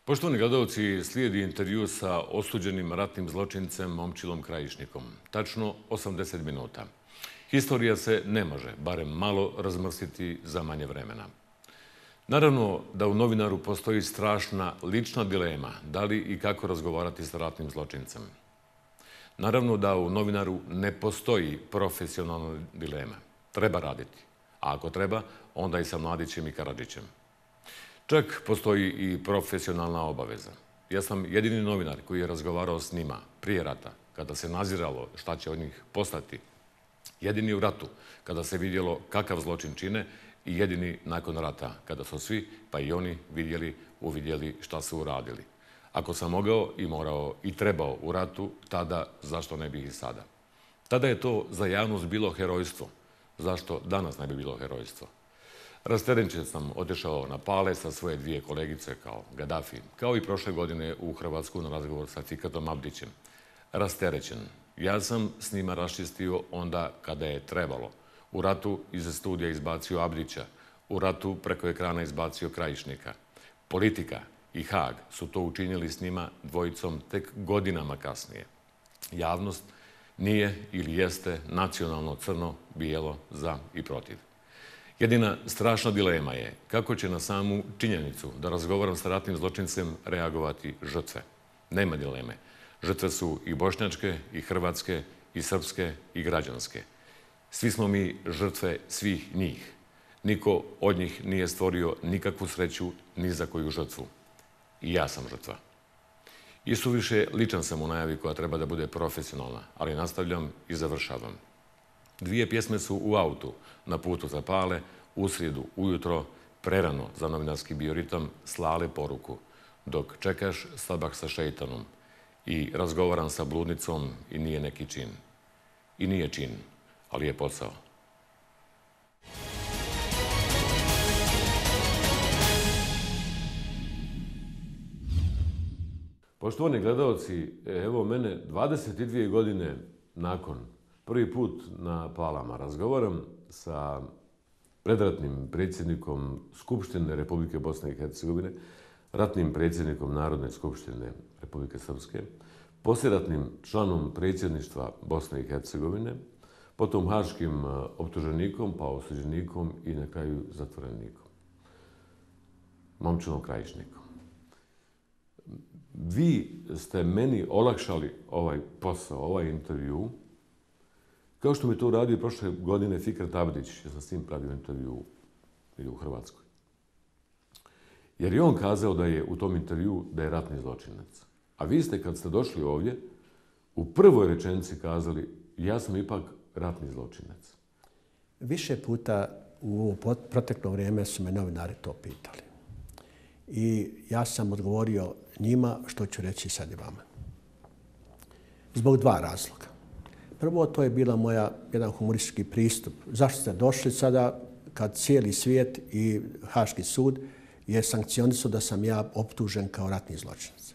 Poštovani gledalci, slijedi intervju sa osuđenim ratnim zločincem Momčilom Krajišnikom. Tačno 80 minuta. Historija se ne može, barem malo, razmrsiti za manje vremena. Naravno da u novinaru postoji strašna lična dilema da li i kako razgovarati sa ratnim zločincem. Naravno da u novinaru ne postoji profesionalna dilema. Treba raditi. A ako treba, onda i sa Mladićem i Karadžićem. Čak postoji i profesionalna obaveza. Ja sam jedini novinar koji je razgovarao s njima prije rata, kada se naziralo šta će od njih postati. Jedini u ratu, kada se vidjelo kakav zločin čine, i jedini nakon rata, kada su svi, pa i oni, uvidjeli šta su uradili. Ako sam mogao i morao i trebao u ratu, tada zašto ne bih i sada? Tada je to za javnost bilo herojstvo. Zašto danas ne bi bilo herojstvo? Rasterećen sam otišao na Pale sa svoje dvije kolegice kao Gaddafi, kao i prošle godine u Hrvatsku na razgovor sa Fikatom Abdićem. Rasterećen. Ja sam s njima raščistio onda kada je trebalo. U ratu iz studija izbacio Abdića, u ratu preko ekrana izbacio Krajišnika. Politika i Haag su to učinili s njima dvojicom tek godinama kasnije. Javnost nije ili jeste nacionalno crno, bijelo, za i protiv. Jedina strašna dilema je kako će na samu činjenicu da razgovaram sa ratnim zločincem reagovati žrtve. Nema dileme. Žrtve su i bošnjačke, i hrvatske, i srpske, i građanske. Svi smo mi žrtve svih njih. Niko od njih nije stvorio nikakvu sreću ni za koju žrtvu. I ja sam žrtva. I suviše ličan sam u najavi koja treba da bude profesionalna, ali nastavljam i završavam. Dvije pjesme su u autu, na putu za Pale, u srijedu ujutro, prerano za novinarski bioritam, slale poruku. Dok čekaš sabah sa šeitanom i razgovaram sa bludnicom i nije neki čin. I nije čin, ali je posao. Poštovani gledalci, evo mene 22 godine nakon prvi put na Palama razgovaram sa predratnim predsjednikom Skupštine Republike Bosne i Hercegovine, ratnim predsjednikom Narodne skupštine Republike Srpske, poslijeratnim članom predsjedništva Bosne i Hercegovine, potom haškim optuženikom, pa osuđenikom i na kraju zatvorenikom. Momčilom Krajišnikom. Vi ste meni olakšali ovaj posao, ovaj intervju, kao što mi to uradio prošle godine Fikat Abdić, ja sam s njim pravio intervju u Hrvatskoj. Jer je on kazao da je u tom intervju da je ratni zločinac. A vi ste, kad ste došli ovdje, u prvoj rečenici kazali ja sam ipak ratni zločinac. Više puta u proteklo vrijeme su me novinari to pitali. I ja sam odgovorio njima što ću reći sad i vama. Zbog dva razloga. Prvo, to je bila jedan humoristički pristup. Zašto ste došli sada kad cijeli svijet i Haški sud je sankcionisao da sam ja optužen kao ratni zločinac.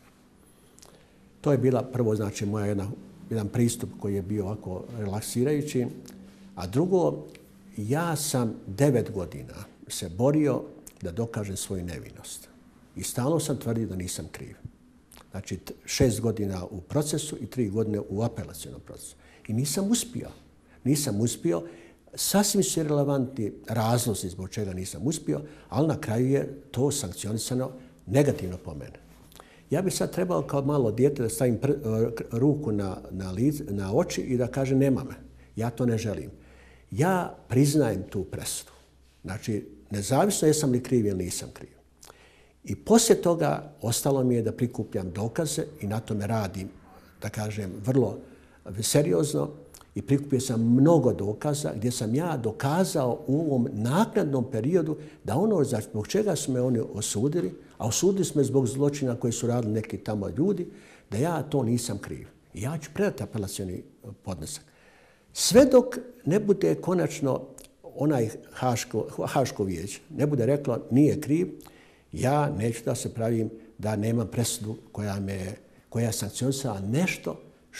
To je bila prvo, znači, jedan pristup koji je bio ovako relaksirajući. A drugo, ja sam 9 godina se borio da dokažem svoju nevinost. I stalno sam tvrdio da nisam kriv. Znači, 6 godina u procesu i 3 godine u apelacionom procesu. I nisam uspio. Nisam uspio. Sasvim su relevantni razlozi zbog čega nisam uspio, ali na kraju je to sankcionisano negativno po mene. Ja bih sad trebao kao malo dijete da stavim ruku na oči i da kažem nema me. Ja to ne želim. Ja priznajem tu presudu. Znači, nezavisno jesam li kriv ili nisam kriv. I poslije toga ostalo mi je da prikupljam dokaze i na tome radim, da kažem, vrlo seriozno i prikupio sam mnogo dokaza gdje sam ja dokazao u ovom naknadnom periodu da ono zbog čega su me oni osudili, a osudili su me zbog zločina koji su radili neki tamo ljudi, da ja to nisam kriv. I ja ću predati apelacioni podnesak. Sve dok ne bude konačno onaj Haško vijeće, ne bude reklo nije kriv, ja neću da se pravim da nemam presudu koja je sankcionisala nešto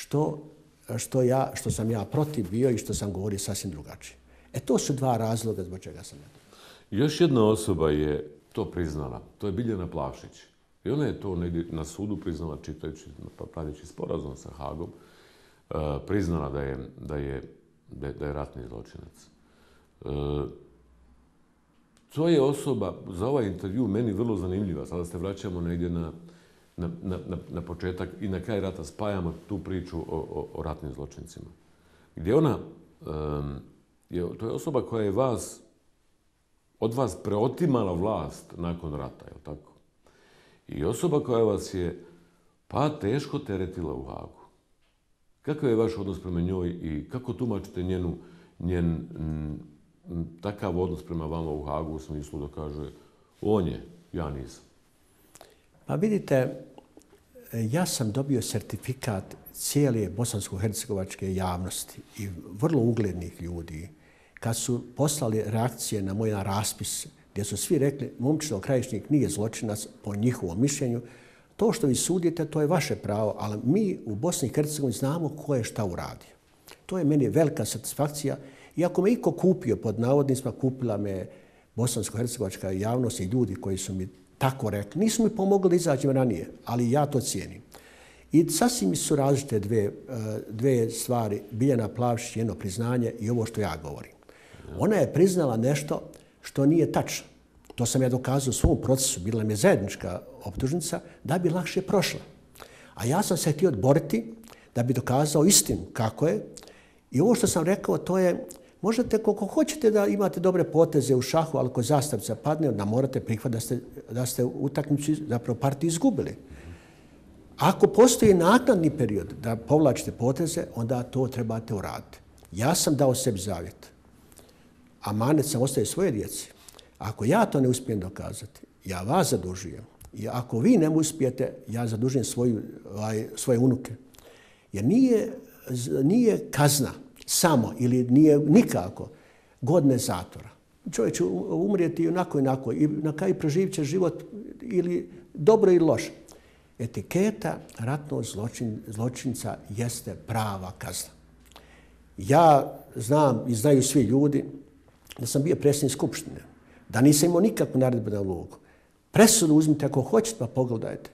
što sam ja protiv bio i što sam govorio sasvim drugačije. To su dva razloga zbog čega sam ja to. Još jedna osoba je to priznala. To je Biljana Plavšić. I ona je to negdje na sudu priznala, čitajući, pradeći sporazum sa Hagom, priznala da je ratni zločinac. To je osoba, za ovaj intervju, meni vrlo zanimljiva. Sada se vraćamo negdje na početak i na kraj rata spajamo tu priču o ratnim zločincima. Gdje ona, to je osoba koja je od vas preotimala vlast nakon rata, je li tako? I osoba koja vas je teško teretila u Hagu. Kakav je vaš odnos prema njoj i kako tumačite njen takav odnos prema vama u Hagu u smislu da kaže on je, ja nisam? Pa vidite, ja sam dobio sertifikat cijele bosansko-hercegovačke javnosti i vrlo uglednih ljudi kad su poslali reakcije na moj raspis gdje su svi rekli Momčilo Krajišnik nije zločinac po njihovom mišljenju. To što vi sudite, to je vaše pravo, ali mi u Bosni i Hercegovini znamo ko je šta uradio. To je meni velika satisfakcija. I ako me iko kupio, pod navodnicima, kupila me bosansko-hercegovačka javnost i ljudi koji su mi tako rekli. Nisu mi pomogli da izađem ranije, ali ja to cijenim. I sasvim su različite dve stvari. Biljana Plavšić, njeno priznanje i ovo što ja govorim. Ona je priznala nešto što nije tačno. To sam ja dokazao u svom procesu, bila mi je zajednička optužnica, da bi lakše prošla. A ja sam se htio boriti da bi dokazao istinu kako je. I ovo što sam rekao, to je, možete koliko hoćete da imate dobre poteze u šahu, ali ako zastavica padne, onda morate prihvatiti da ste utakmicu, zapravo partiju izgubili. Ako postoji naknadni period da povlačite poteze, onda to trebate uraditi. Ja sam dao sebi zavjet. Amanet sam ostavio svoje djeci. Ako ja to ne uspijem dokazati, ja vas zadužujem. I ako vi ne uspijete, ja zadužujem svoje unuke. Jer nije kazna samo ili nije nikako godine zatvora. Čovjek će umrijeti onako i na kraju preživit će život ili dobro ili loše. Etiketa ratnog zločinca jeste prava kazna. Ja znam i znaju svi ljudi da sam bio predsjednik skupštine, da nisam imao nikakvu naredbenu ulogu. Presudu uzmite ako hoćete pa pogledajte.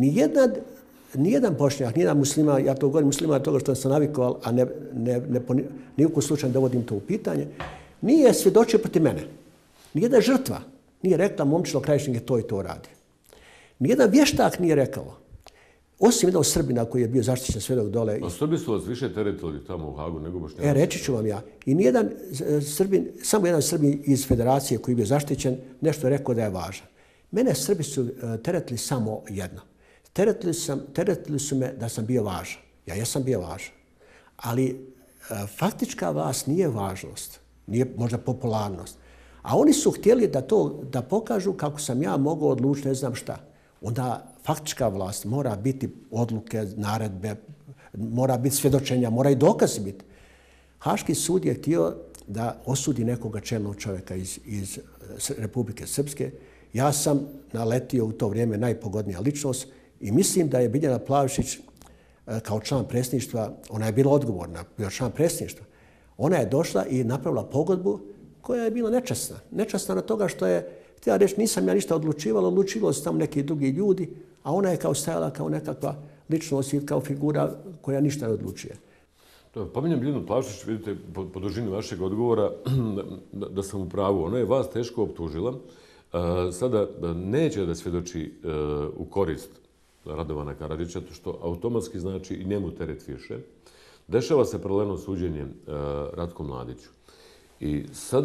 Nijedan Bošnjak, nijedan musliman, ja to govorim musliman toga što sam navikao, a ni u kojem slučaju dovodim to u pitanje, nije svjedočio protiv mene. Nijedna žrtva nije rekla Momčilo Krajišnik je to i to radi. Nijedan vještak nije rekao. Osim jednog Srbina koji je bio zaštićen svjedok dole. A Srbi su vas više teretili tamo u Hagu nego Bošnjaci? Reći ću vam ja. I nijedan Srbin, samo jedan Srbin iz federacije koji je bio zaštićen, nešto je rekao da je važan. Mene Srbi su teretili samo jedno. Teretili su me da sam bio važan. Ja jesam bio važan. Ali faktička vlast nije važnost, nije možda popularnost. A oni su htjeli da pokažu kako sam ja mogao odlučiti ne znam šta. Onda faktička vlast mora biti odluke, naredbe, mora biti svjedočenja, mora i dokazi biti. Haški sud je htio da osudi nekoga čelnog čovjeka iz Republike Srpske. Ja sam naletio u to vrijeme najpogodnija ličnost i mislim da je Biljana Plavšić kao član predsjedništva, ona je bila odgovorna, bio član predsjedništva. Ona je došla i napravila pogodbu koja je bila nečasna. Nečasna na toga što je htjela reći nisam ja ništa odlučivalo su tamo neki drugi ljudi, a ona je kao stajala kao nekakva ličnost ili kao figura koja ništa ne odlučuje. Pominjem Biljanu Plavšić, vidite po dužini vašeg odgovora da sam u pravu. Ona je vas teško optužila. Sada neće da svjedoči u korist Radovana Karadžića, što automatski znači i njemu teret više. Dešava se paralelno suđenje Ratku Mladiću. I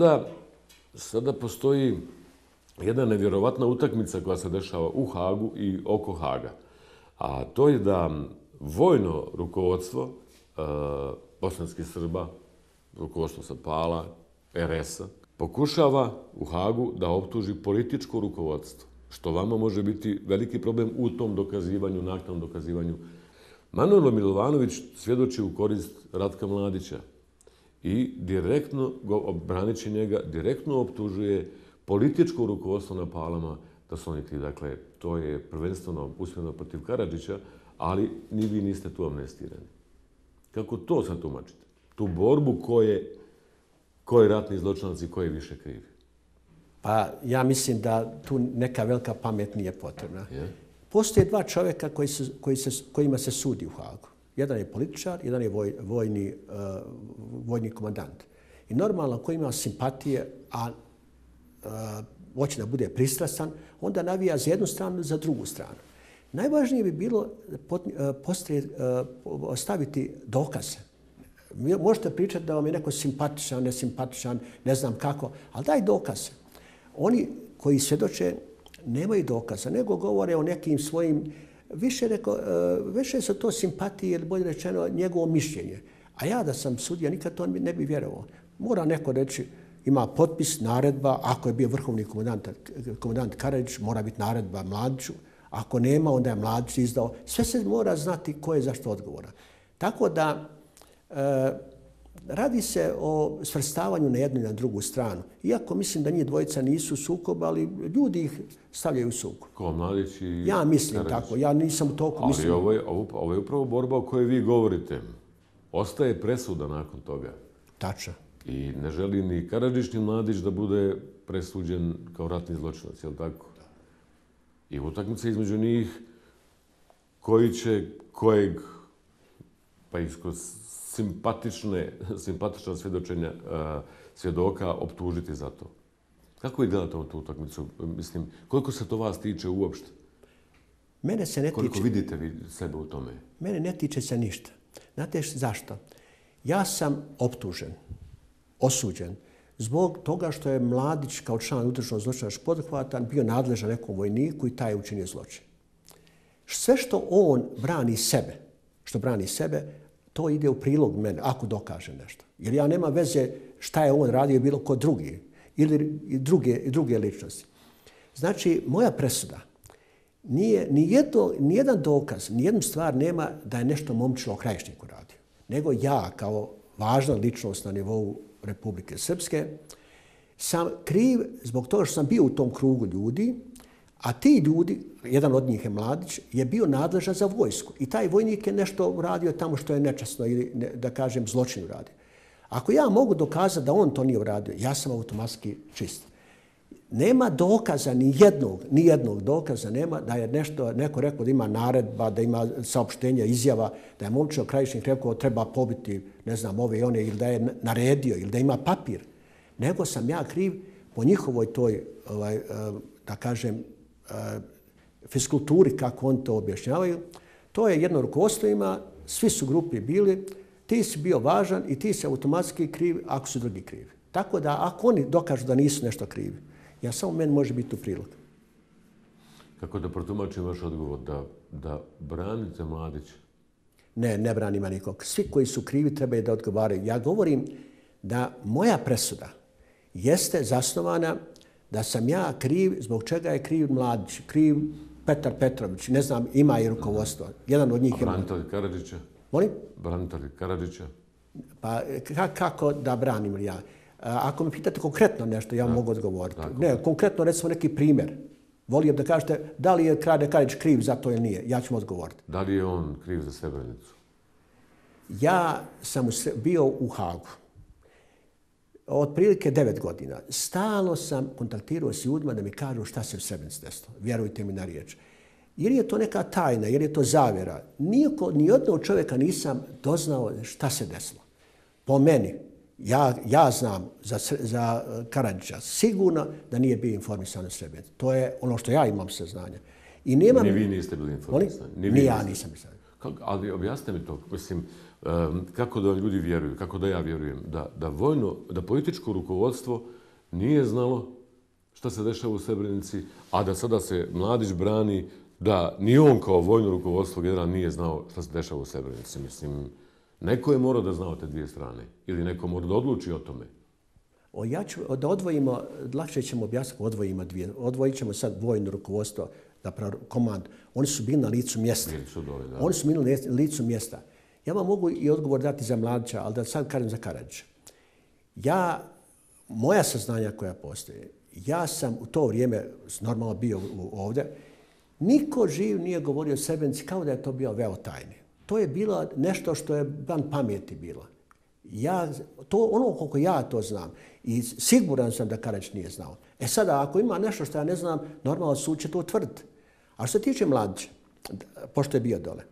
sada postoji jedna nevjerovatna utakmica koja se dešava u Hagu i oko Haga. A to je da vojno rukovodstvo bosanskih Srba, rukovodstvo Sapala, RS-a, pokušava u Hagu da optuži političko rukovodstvo, što vama može biti veliki problem u tom dokazivanju, naknadnom dokazivanju. Manojlo Milovanović svjedoči u korist Ratka Mladića i direktno, braneći njega, direktno optužuje političko rukovodstvo na Palama da su oni ti. Dakle, to je prvenstveno usmjereno protiv Karadžića, ali ni vi niste tu amnestirani. Kako to sad tumačite? Tu borbu ko je ratni zločinac i ko je više krivi? Pa ja mislim da tu neka velika pamet nije potrebna. Postoje dva čovjeka kojima se sudi u Hagu. Jedan je političar, jedan je vojni komandant. I normalno, ko ima simpatije, a hoće da bude pristrastan, onda navija za jednu stranu, za drugu stranu. Najvažnije bi bilo staviti dokaze. Možete pričati da vam je neko simpatičan, nesimpatičan, ne znam kako, ali daj dokaze. Oni koji svjedoče nemaju dokaza, nego govore o nekim svojim, više su to simpatije ili bolje rečeno njegovo mišljenje. A ja da sam sudija nikad to ne bi vjerovao. Mora neko reći, ima potpis, naredba, ako je bio vrhovni komandant Karadžić, mora biti naredba Mladiću. Ako nema, onda je Mladić izdao. Sve se mora znati ko je zašto odgovoran. Tako da radi se o svrstavanju na jednu i na drugu stranu. Iako mislim da njih dvojica nisu sukob, ali ljudi ih stavljaju u sukob. Ko Mladić i Ja mislim Karadžić. tako. Ja nisam toliko mislim. Ali ovo je upravo borba o kojoj vi govorite. Ostaje presuda nakon toga. Tačno. I ne želi ni Karadžić ni Mladić da bude presuđen kao ratni zločinac, je li tako? Da. I utakmica između njih koji će kojeg, pa iskroz simpatična svjedočenja svjedoka optužiti za to. Kako vi gledate tu utakmicu? Mislim, koliko se to vas tiče uopšte? Mene se ne tiče... Koliko vidite vi sebe u tome? Mene ne tiče se ništa. Znate zašto? Ja sam optužen, osuđen, zbog toga što je Mladić kao član udruženog zločinačkog poduhvata bio nadležan nekom vojniku i taj je učinio zločin. Sve što on brani sebe, to ide u prilog mene, ako dokaže nešto. Jer ja nema veze šta je on radio bilo ko drugi ili druge ličnosti. Znači, moja presuda nije nijedan dokaz, nijednu stvar nema da je nešto Momčilo Krajišniku radio. Nego ja, kao važna ličnost na nivou Republike Srpske, sam kriv zbog toga što sam bio u tom krugu ljudi, a ti ljudi, jedan od njih je Mladić, je bio nadležan za vojsku. I taj vojnik je nešto uradio tamo što je nečasno ili, da kažem, zločin uradio. Ako ja mogu dokazati da on to nije uradio, ja sam automatski čist. Nema dokaza, ni jednog dokaza nema da je neko rekao da ima naredba, da ima saopštenja, izjava, da je Momčilo Krajišnik rekao treba pobiti, ne znam, ove i one, ili da je naredio, ili da ima papir. Nego sam ja kriv po njihovoj toj, da kažem, fiskulturi, kako oni to objašnjavaju. To je jedno rukovodstvo ima, svi su grupi bili, ti si bio važan i ti si automatski kriv ako su drugi krivi. Tako da ako oni dokažu da nisu nešto krivi, ja samo meni može biti u prilog. Kako da protumačim vaš odgovor? Da branite Mladića? Ne branima nikog. Svi koji su krivi trebaju da odgovaraju. Ja govorim da moja presuda jeste zasnovana da sam ja kriv, zbog čega je kriv Mladić, kriv Petar Petrović, ne znam, ima i rukovodstvo. Jedan od njih je... A branitelj Karadžića? Molim? Branitelj Karadžića? Pa kako da branim ja? Ako me pitate konkretno nešto, ja mogu odgovoriti. Ne, konkretno recimo neki primjer. Volio da kažete da li je Karadžić kriv za to ili nije. Ja ću mu odgovoriti. Da li je on kriv za Srebrenicu? Ja sam bio u Hagu. Otprilike 9 godina. Stalno sam kontaktirao s ljudima da mi kažu šta se u Srebrenici desilo. Vjerujte mi na riječ. Jer je to neka tajna, jer je to zavjera. Ni jednog čovjeka nisam doznao šta se desilo. Po meni, ja znam za Karadžića sigurno da nije bio informisan o Srebrenici. To je ono što ja imam saznanja. Ni vi niste bili informisani? Ni ja nisam saznanja. Ali objasnite mi to. Mislim, kako da ljudi vjeruju, kako da ja vjerujem, da političko rukovodstvo nije znalo šta se dešava u Srebrenici, a da sada se Mladić brani da ni on kao vojno rukovodstvo general nije znao šta se dešava u Srebrenici. Mislim, neko je morao da zna o te dvije strane ili neko mora da odluči o tome. Ja ću da odvojimo, lakše ćemo objasniti, odvojit ćemo sad vojno rukovodstvo, zapravo komand. Oni su bili na licu mjesta. Oni su bili na licu mjesta. Ja vam mogu i odgovor dati za Mladića, ali da sad kažem za Karadžića. Moja saznanja koja postoje, ja sam u to vrijeme normalno bio ovdje, niko živ nije govorio o Srebrenici kao da je to bio veo tajni. To je bilo nešto što je van pameti bilo. Ono koliko ja to znam i siguran sam da Karadžić nije znao. Sada, ako ima nešto što ja ne znam, normalno sud će to utvrditi. A što se tiče Mladića, pošto je bio dole,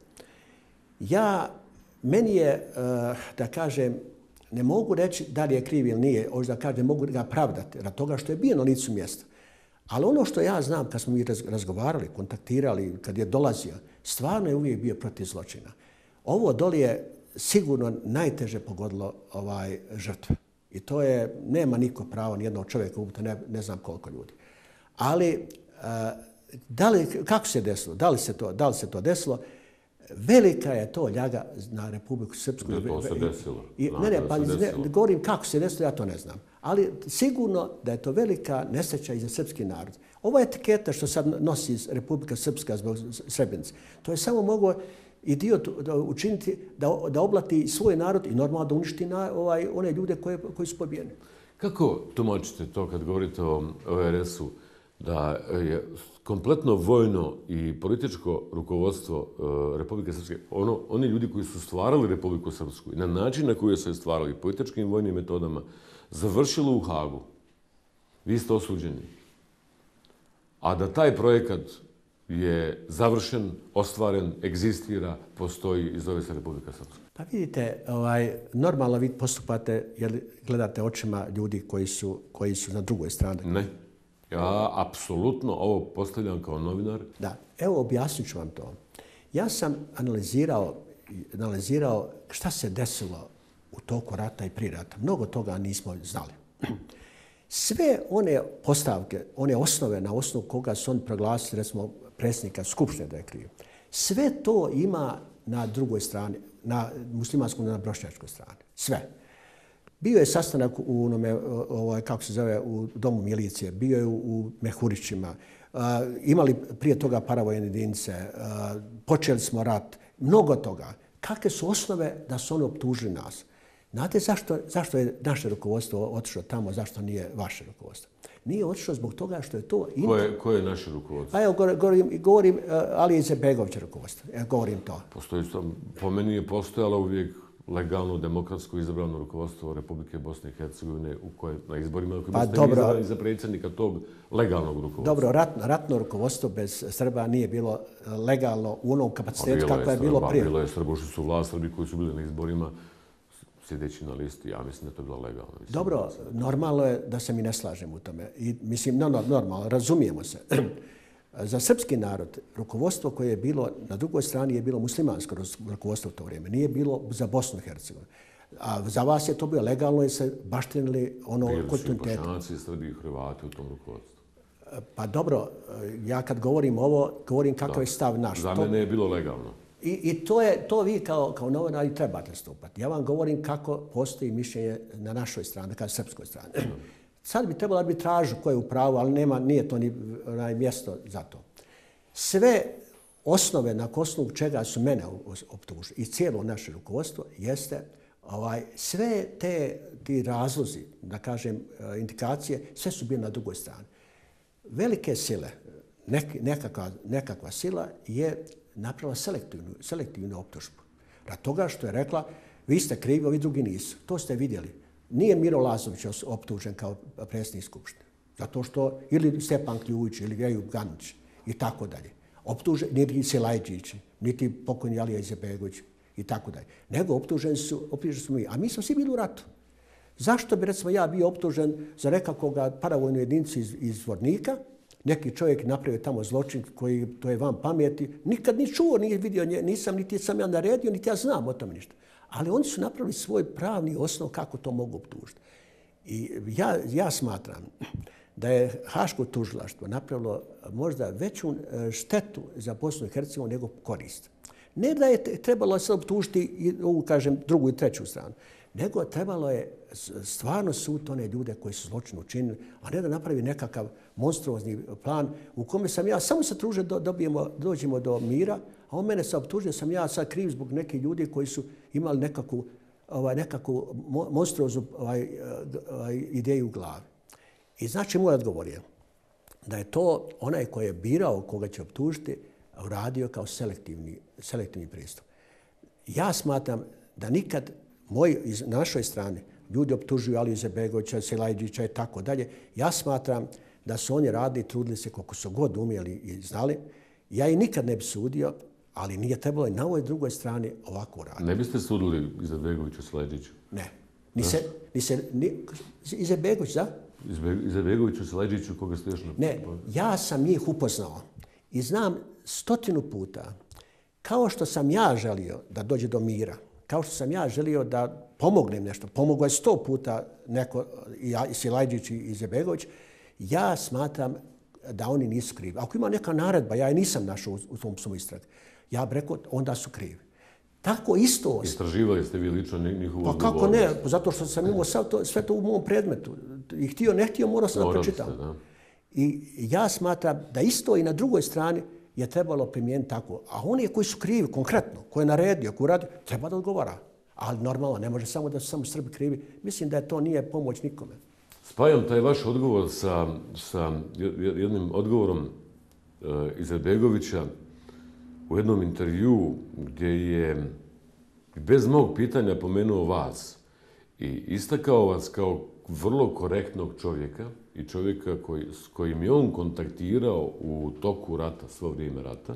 meni je, da kažem, ne mogu reći da li je kriv ili nije, da kažem, ne mogu ga pravdati radi toga što je bio na licu mjesta. Ali ono što ja znam, kad smo mi razgovarali, kontaktirali, kad je dolazio, stvarno je uvijek bio protiv zločina. Ovo dole je sigurno najteže pogodilo žrtve. I to je, nema niko pravo, nijednog čovjeka, ne znam koliko ljudi. Ali, kako se desilo? Da li se to desilo? Velika je to ljaga na Republiku Srpsku. To se desilo. Ne govorim kako se desilo, ja to ne znam. Ali sigurno da je to velika nesreća i za srpski narod. Ova etiketa što sad nosi Republika Srpska zbog Srebrenice, to je samo mogao idiot učiniti da oblati svoj narod i normalno da uništi one ljude koji su pobijeni. Kako tumačite to kad govorite o ORS-u, da je kompletno vojno i političko rukovodstvo Republike Srpske, oni ljudi koji su stvarali Republiku Srpsku i na način na koji su je stvarali političkim i vojnim metodama, završilo u Hagu? Vi ste osuđeni. A da taj projekat je završen, ostvaren, egzistira, postoji i zove se Republika Srpska. Pa vidite, normalno vi postupate jer gledate očima ljudi koji su na drugoj strani. Ne. Ja apsolutno ovo postavljam kao novinar. Da, evo objasnit ću vam to. Ja sam analizirao šta se desilo u toku rata i prije rata. Mnogo toga nismo znali. Sve one postavke, one osnove na osnovu koga su oni proglasili, recimo, predsjednika Skupštine da je kriv, sve to ima na drugoj strani, na muslimanskoj, na bošnjačkoj strani. Sve. Bio je sastanak u Domu milicije, bio je u Mehurićima, imali prije toga paravojne jedinice, počeli smo rat, mnogo toga. Kakve su osnove da su oni optužili nas? Znate zašto je naše rukovodstvo otišlo tamo, zašto nije vaše rukovodstvo? Nije otišlo zbog toga što je to... Ko je naše rukovodstvo? Pa evo, govorim Alije Izetbegovića rukovodstvo. Govorim to. Po meni je postojalo uvijek legalno, demokratsko izabrano rukovodstvo Republike Bosne i Hercegovine na izborima u kojima ste izabrani za predsjednika tog legalnog rukovodstva. Dobro, ratno rukovodstvo bez Srba nije bilo legalno u onom kapacitetu kako je bilo prije. Bilo je Srbo što su vlast, Srbi koji su bili na izborima sjedeći na listi, ja mislim da je to bilo legalno. Dobro, normalno je da se mi ne slažemo u tome. I, mislim, normalno, razumijemo se. Za srpski narod, rukovodstvo koje je bilo na drugoj strani je bilo muslimansko rukovodstvo u to vrijeme. Nije bilo za Bosnu i Hercegovinu. A za vas je to bilo legalno i se baštinili ono kontinuitetu. Bili su i Bošnjaci, Srbi i Hrvati u tom rukovodstvu. Pa dobro, ja kad govorim ovo, govorim kakav je stav naš. Za mene je bilo legalno. I to vi kao novinari trebate stupati. Ja vam govorim kako postoji mišljenje na našoj strani, na srpskoj strani. Sad bi trebalo arbitražu koja je u pravu, ali nije to ni mjesto za to. Sve osnove na osnovu čega su mene optužili i cijelo naše rukovodstvo jeste sve ti razlozi, da kažem, indikacije, sve su bile na drugoj strani. Velike sile, nekakva sila je napravila selektivnu optužbu. Rad toga što je rekla, vi ste krivi, ovi drugi nisu. To ste vidjeli. Nije Miro Lazović optužen kao predsjednik Skupštine. Zato što ili Stjepan Kljujić ili Vejub Ganić i tako dalje. Optužen niti Silajđić, niti pokojni Alija Izetbegović i tako dalje. Nego optuženi su mi. A mi smo svi bili u ratu. Zašto bi, recimo, ja bio optužen za nekakvoga paravojnu jedinicu iz Zvornika, neki čovjek napravio tamo zločin koji to je van pameti, nikad ni čuo, nije vidio, niti sam ja naredio, niti ja znam o tome ništa. Ali oni su napravili svoj pravni osnov kako to mogu optužiti. I ja smatram da je Haško tužilaštvo napravilo možda veću štetu za Bosnu i Hercegovinu nego korist. Ne da je trebalo se optužiti ovu, kažem, drugu i treću stranu, nego trebalo je stvarno sud one ljude koji su zločin učinili, a ne da napravi nekakav monstruozni plan u kome sam ja samo se tružio da dođemo do mira, a on mene se optužio sam ja sad kriv zbog nekih ljudi koji su imali nekakvu monstruoznu ideju u glavi. I znači moj odgovor je da je to onaj koji je birao koga će optužiti uradio kao selektivni pristup. Ja smatram da nikad na našoj strani ljudi optužuju Aliju Izetbegovića, Silajđića i tako dalje. Ja smatram da su oni radili, trudili se koliko su god umjeli i znali Ja i nikad ne bi sudio, ali nije trebalo i na ovoj drugoj strani ovako raditi. Ne biste sudili Izetbegoviću Silajdžiću? Ne. Izetbegović, da? Izetbegoviću Silajdžiću, koga ste još... Ne, ja sam njih upoznao i znam 100 puta, kao što sam ja želio da dođe do mira, kao što sam ja želio da pomognem nešto, pomogao je 100 puta neko, i Silajdžić i Izetbegović, ja smatram da oni nisu krivi. Ako ima neka naredba, ja je nisam našao u tom svom istragu, ja bih rekao, onda su krivi. Tako isto... Istraživali ste vi lično njihovu odgovornost? Pa kako ne? Zato što sam imao sve to u mom predmetu. I htio, ne htio, morao sam da pročitam. I ja smatram da isto i na drugoj strani je trebalo primijeniti tako. A oni koji su krivi, konkretno, ko je naredio, ko radi, treba da odgovara. Ali normalno, ne može samo da su samo Srbi krivi. Mislim da to nije pomoć nikome. Spajam taj vaš odgovor sa jednim odgovorom Izetbegovića u jednom intervjuu gdje je bez mog pitanja pomenuo vas i istakao vas kao vrlo korektnog čovjeka i čovjeka s kojim je on kontaktirao u toku rata, svo vrijeme rata,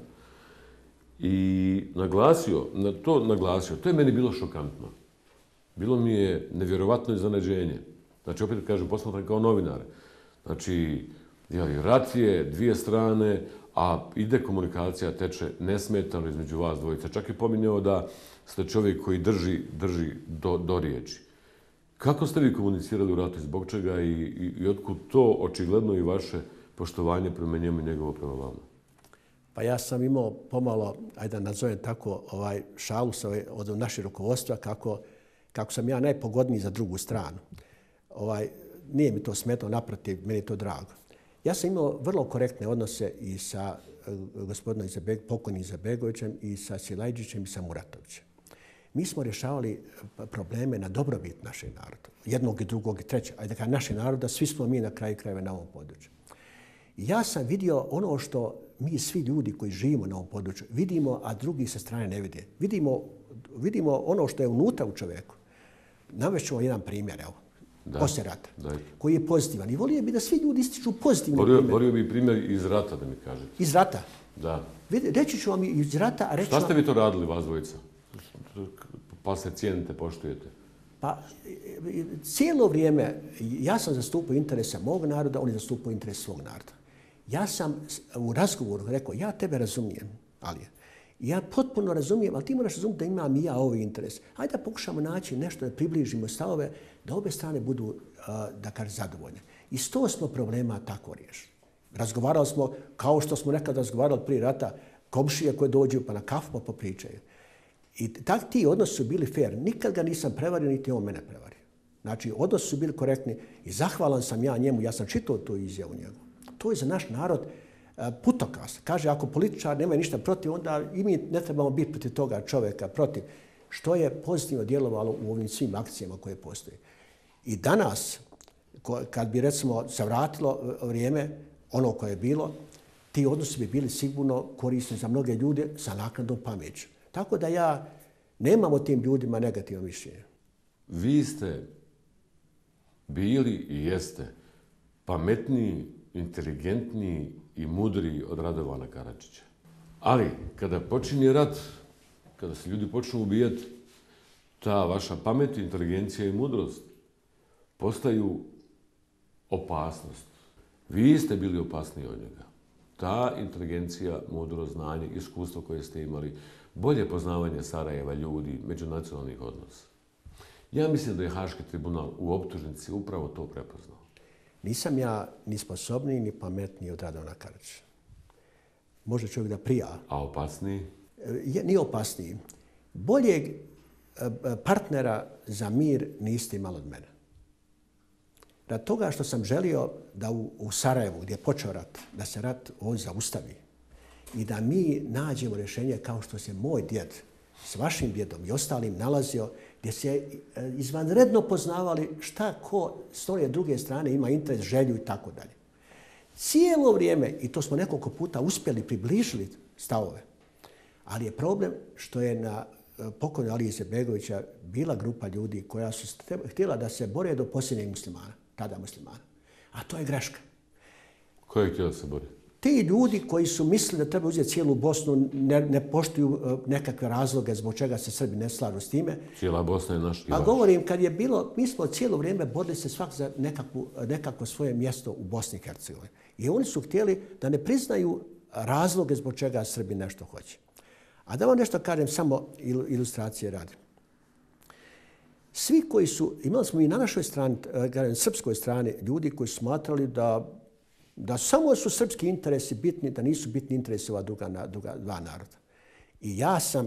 i naglasio, to je meni bilo šokantno. Bilo mi je nevjerovatno iznenađenje. Znači, opet kažem, posmatram kao novinar. Znači, rat je dvije strane, a ide komunikacija, teče nesmetano između vas dvojica. Čak je pominjao da ste čovjek koji drži do riječi. Kako ste vi komunicirali u ratu i zbog čega i otkud to očigledno i vaše poštovanje prema njemu i njegovo prema vama? Pa ja sam imao pomalo, ajde da nazovem tako, šalu od našeg rukovodstva kako sam ja najpogodniji za drugu stranu. Nije mi to smetno, naprotiv, meni je to drago. Ja sam imao vrlo korektne odnose i sa gospodinom pokojnim Izetbegovićem i sa Silajdžićem i sa Muratovićem. Mi smo rješavali probleme na dobrobit našeg naroda. Jednog i drugog i trećeg. Ajde da našeg naroda, svi smo mi na kraju krajeva na ovom području. I ja sam vidio ono što mi svi ljudi koji živimo na ovom području vidimo, a drugi sa strane ne vide. Vidimo ono što je unutra u čovjeku. Navešću vam jedan primjer, evo. Poslije rata, koji je pozitivan. I volio bi da svi ljudi ističu pozitivne primjere. Volio bi primjer iz rata, da mi kažete. Iz rata? Da. Reći ću vam iz rata, a reći Šta ste vi to radili, vas dvojica? Pa se cijenite, poštujete? Pa, cijelo vrijeme ja sam zastupao interese mog naroda, on je zastupao interes svog naroda. Ja sam u razgovoru rekao, ja tebe razumijem, Alija. Ja potpuno razumijem, ali ti moraš razumjeti da imam i ja ovaj interes. Hajde da pokušamo naći nešto, da približimo stavove, da obje strane budu, da kažem, zadovoljne. I 100 smo problema tako riješili. Razgovarali smo, kao što smo nekad razgovarali prije rata, komšije koje dođu pa na kafu pa popričaju. I ti odnosi su bili fair. Nikad ga nisam prevario, niti on mene prevario. Znači, odnosi su bili korektni i zahvalan sam ja njemu. Ja sam čitao tu izjavu njegu. To je za naš narod putokaz. Kaže, ako političar nema ništa protiv, onda i mi ne trebamo biti protiv toga čovjeka, protiv. Što je pozitivno djelovalo u ovim svim akcijama koje postoje. I danas, kad bi recimo se vratilo vrijeme, ono koje je bilo, ti odnosi bi bili sigurno korisni za mnoge ljude sa naknadnom pameću. Tako da ja nemam o tim ljudima negativno mišljenje. Vi ste bili i jeste pametniji, inteligentniji i mudriji od Radovana Karadžića. Ali kada počinje rat, kada se ljudi počnu ubijati, ta vaša pamet, inteligencija i mudrost postaju opasnost. Vi ste bili opasniji od njega. Ta inteligencija, mudrost, znanje, iskustvo koje ste imali, bolje poznavanje Sarajeva, ljudi, međunacionalnih odnosa. Ja mislim da je Haški tribunal u optužnici upravo to prepoznao. Nisam ja ni sposobniji, ni pametniji od Radovana Karadžića. Može čovjek da prija. A opasniji? Nije opasniji. Boljeg partnera za mir niste imali od mene. Rad toga što sam želio da u Sarajevu, gdje je počeo rat, da se rat ovdje zaustavi i da mi nađemo rješenje kao što se moj djed s vašim djedom i ostalim nalazio, gdje se izvanredno poznavali šta ko s one druge strane ima interes, želju i tako dalje. Cijelo vrijeme, i to smo nekoliko puta uspjeli, približili stavove, ali je problem što je na pokojnog Alije Izetbegovića bila grupa ljudi koja su htjela da se bore do posljednjeg muslimana, tada muslimana. A to je greška. Ko je htio da se bori? Ti ljudi koji su mislili da treba uzeti cijelu Bosnu ne poštuju nekakve razloge zbog čega se Srbi ne slažu s time. Cijela Bosna je naš A govorim, kad je bilo, mi smo cijelo vrijeme borili se svak za nekakvo svoje mjesto u Bosni i Hercegovini. I oni su htjeli da ne priznaju razloge zbog čega Srbi nešto hoće. A da vam nešto kažem, samo ilustracije radi. Svi koji su, imali smo i na našoj strani, srpskoj strani, ljudi koji su smatrali da samo su srpski interesi bitni, da nisu bitni interesi ova druga dva naroda. I ja sam,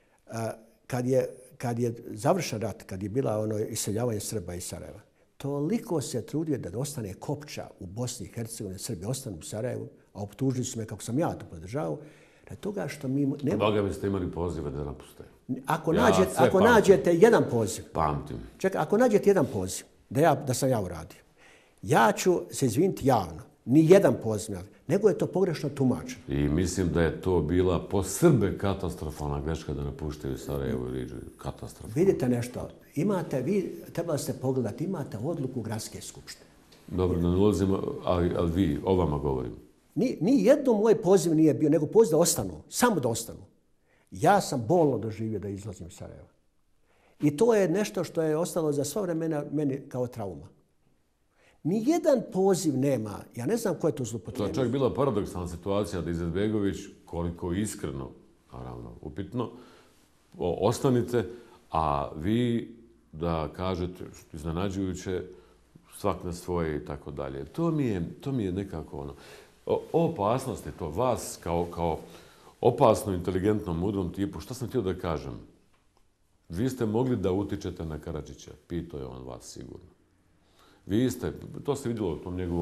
kad je završen rat, kad je bila ono iseljavanje Srba iz Sarajeva, toliko se trudio da ostane kopča u Bosni i Hercegovini, Srbi ostanu u Sarajevu, a optužili su me kako sam ja to podržavao, da toga što mi... Boga mi ste imali pozive da napuste. Ako nađete jedan poziv... Pamtim. Čekaj, ako nađete jedan poziv da sam ja uradio, ja ću se izviniti javno. Ni jedan poziv, nego je to pogrešno tumačeno. I mislim da je to bila po Srbe katastrofalna greška da napuštaju Sarajevo i Riđu. Katastrofalna. Vidite nešto, trebali ste pogledati, imate odluku Gradske skupštine. Dobro, da ne ulazimo, ali vi, o vama govorim. Ni jedno moj poziv nije bio, nego poziv da ostanu, samo da ostanu. Ja sam bolno doživio da izlazim iz Sarajeva. I to je nešto što je ostalo za sva vremena meni kao trauma. Nijedan poziv nema, ja ne znam ko je to zloupotrebio. To je čak bila paradoksalna situacija da Izetbegović, koliko iskreno, naravno, upitno, ostanite, a vi da kažete iznenađujuće svak na svoje i tako dalje. To mi je nekako ono... Opasnost je to vas kao opasno, inteligentnom, mudrom tipu. Šta sam htio da kažem? Vi ste mogli da utičete na Karadžića. Pitao je on vas sigurno. Vi ste, to se vidjelo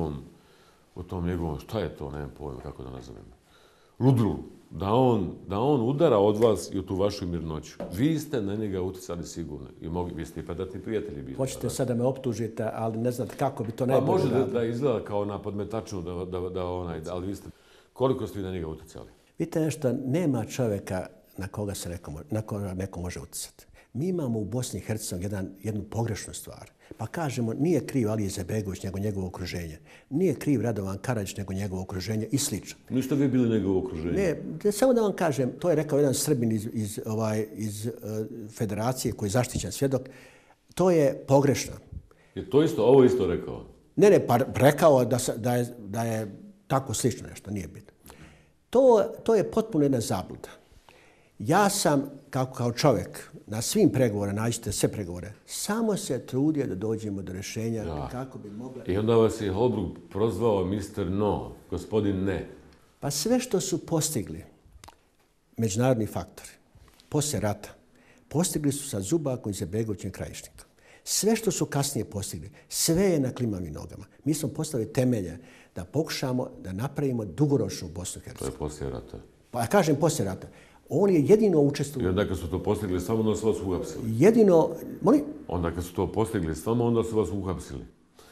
u tom njegovom, šta je to, nemam pojma kako da nazovem, ludru, da on udara od vas i u tu vašu mirnoću. Vi ste na njega uticali sigurno i vi ste i predatni prijatelji bili. Hoćete sad da me optužite, ali ne znate kako bi to najbolje radilo. Može da izgleda kao na podmetačnu, ali vi ste, koliko ste vi na njega uticali? Vidite nešto, nema čovjeka na koga neko može uticati. Mi imamo u Bosni i Hercegovini jednu pogrešnu stvar. Pa kažemo, nije kriv Alija Izetbegović nego njegovo okruženje. Nije kriv Radovan Karadžić nego njegovo okruženje i slično. Niste vi bili njegovo okruženje? Ne, samo da vam kažem, to je rekao jedan Srbin iz Federacije koji je zaštićen svjedok. To je pogrešno. Je to isto, ovo isto rekao? Ne, pa rekao da je tako slično nešto, nije bitno. To je potpuno jedna zabluda. Ja sam, kao čovjek, na svim pregovorima, nađite sve pregovore, samo se trudio da dođemo do rješenja kako bi mogla... I onda vas je Holbrooke prozvao Mr. No, gospodin ne. Pa sve što su postigli međunarodni faktori, poslije rata, postigli su sa Zubakom, Izetbegovićem i Krajišnikom. Sve što su kasnije postigli, sve je na klimavim nogama. Mi smo postavili temelje da pokušamo da napravimo dugoročnu Bosnu i Hercegovinu. To je poslije rata. Pa ja kažem poslije rata. On je jedino učestvovao... I onda kad su to postigli, samo onda su vas uhapsili. Jedino... Molim? Onda kad su to postigli, samo onda su vas uhapsili.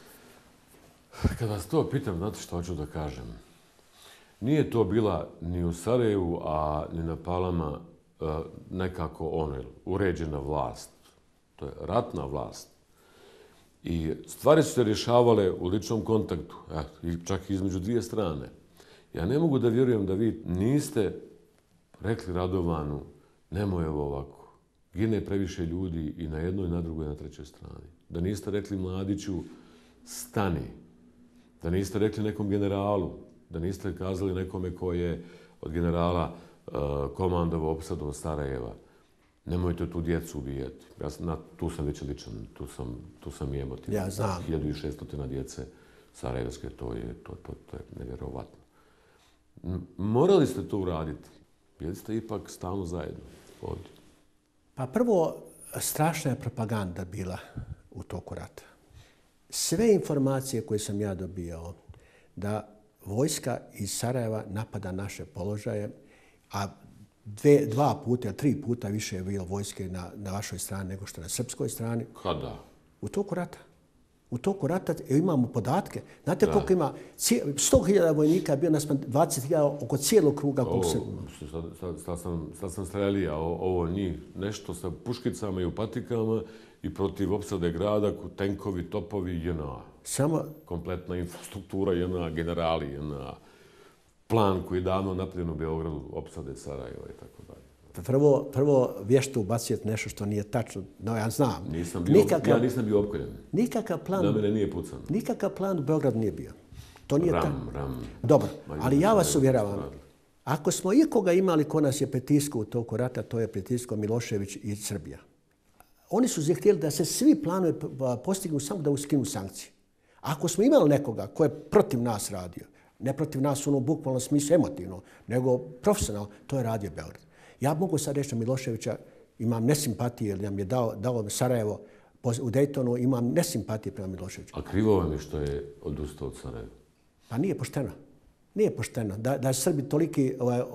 Kad vas to pitam, znate što hoću da kažem? Nije to bila ni u Sarajevu, a ni na Palama nekako uređena vlast. To je ratna vlast. I stvari su se rješavale u ličnom kontaktu, čak i između dvije strane. Ja ne mogu da vjerujem da vi niste rekli Radovanu, nemoj ovo ovako. Gine previše ljudi i na jednoj, i na drugoj, i na trećoj strani. Da niste rekli Mladiću, stani. Da niste rekli nekom generalu. Da niste kazali nekome ko je od generala komandovao opsadom Sarajeva. Nemojte tu djecu ubijeti. Tu sam već ličan, tu sam i emotivan. Ja znam. 1600 djece sarajevske, to je nevjerovatno. Morali ste to uraditi. Bili ste ipak stalno zajedno ovdje. Pa prvo, strašna je propaganda bila u toku rata. Sve informacije koje sam ja dobijao da vojska iz Sarajeva napada naše položaje, a 2 puta ili 3 puta više je bilo vojske na vašoj strani nego što na srpskoj strani. Kada? U toku rata. U toku rata imamo podatke. Znate koliko ima? 100.000 vojnika je bio naspram 20.000 oko cijelog kruga kog se... Sad sam strelija ovo njih. Nešto sa puškicama i u patikama i protiv opsade grada, tenkovi, topovi, JNA. Kompletna infrastruktura JNA, generali JNA. plan koji je davno napravljen u Beogradu, opsade Sarajeva i tako dalje. Prvo vješto ubacujete nešto što nije tačno. No, ja znam. Ja nisam bio opkoljen. Nikakav plan... Na mene nije pucan. Nikakav plan u Beogradu nije bio. To nije Ram. Dobro, ali ja vas uvjeravam. Ako smo ikoga imali ko nas je pritiskao u toku rata, to je pritiskao Milošević i Srbija. Oni su htjeli da se svi planovi postignu samo da uskinu sankcije. Ako smo imali nekoga ko je protiv nas radio, ne protiv nas u onom bukvalnom smislu emotivno, nego profesionalno, to je radio Beograd. Ja mogu sad reći na Miloševića, imam nesimpatije, jer nam je dao Sarajevo u Daytonu, imam nesimpatije prema Miloševiću. A krivo vam je što je odustao od Sarajeva? Pa nije pošteno. Nije pošteno. Da Srbi toliki,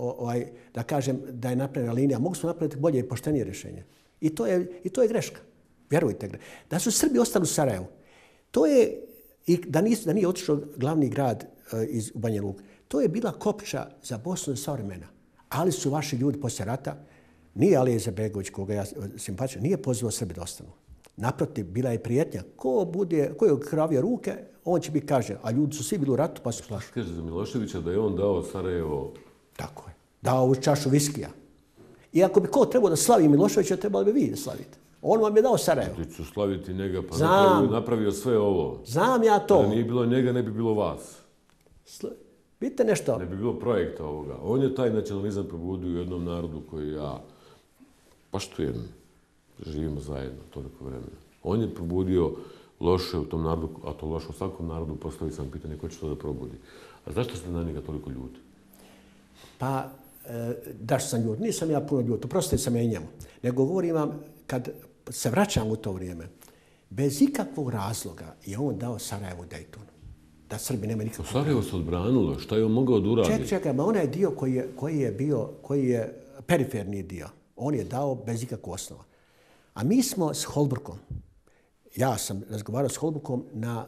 da kažem, da je napravljena linija, mogu smo napraviti bolje i poštenije rješenje. I to je greška. Vjerujte. Da su Srbi ostali u Sarajevu, to je, i da nije otišao glavni grad u Banja Luka, to je bila kopča za Bosnu za sva vremena. Ali su vaši ljudi poslije rata, nije Alija Izetbegović, koga ja simpatičan, nije pozvao Srbi da ostanu. Naprotiv, bila je prijetnja. Ko je okravio ruke, on će biti kažnjen. A ljudi su svi bili u ratu, pa su plašili. Kaže za Miloševića da je on dao Sarajevo... Tako je. Dao u čašu viskija. I ako bi ko trebao da slavi Miloševića, trebali bi vi da slavite. On vam je dao Sarajevo. Ti ću slaviti njega, pa napravio sve ovo. Znam ja to. Da nije bilo njega, ne bi bilo vas. Vidite nešto. Ne bi bilo projekta ovoga. On je taj nacionalizam probudio u jednom narodu koji ja paštujem. Živimo zajedno toliko vremena. On je probudio loše u tom narodu, a to loše u svakom narodu, postoji sam pitanje ko će to da probudi. A zašto ste na njega toliko ljuti? Pa, da što sam ljut? Nisam ja puno ljut, oprostite sam ja i njemu. Nego govorim vam, kad se vraćam u to vrijeme, bez ikakvog razloga je on dao Sarajevo Daytonu. Da Srbi nema nikakvog... Sarajevo se odbranilo, šta je on mogao da uradi? Čekaj, ma onaj dio koji je periferni dio, on je dao bez ikakvog osnova. A mi smo s Holbrookom, ja sam razgovarao s Holbrookom na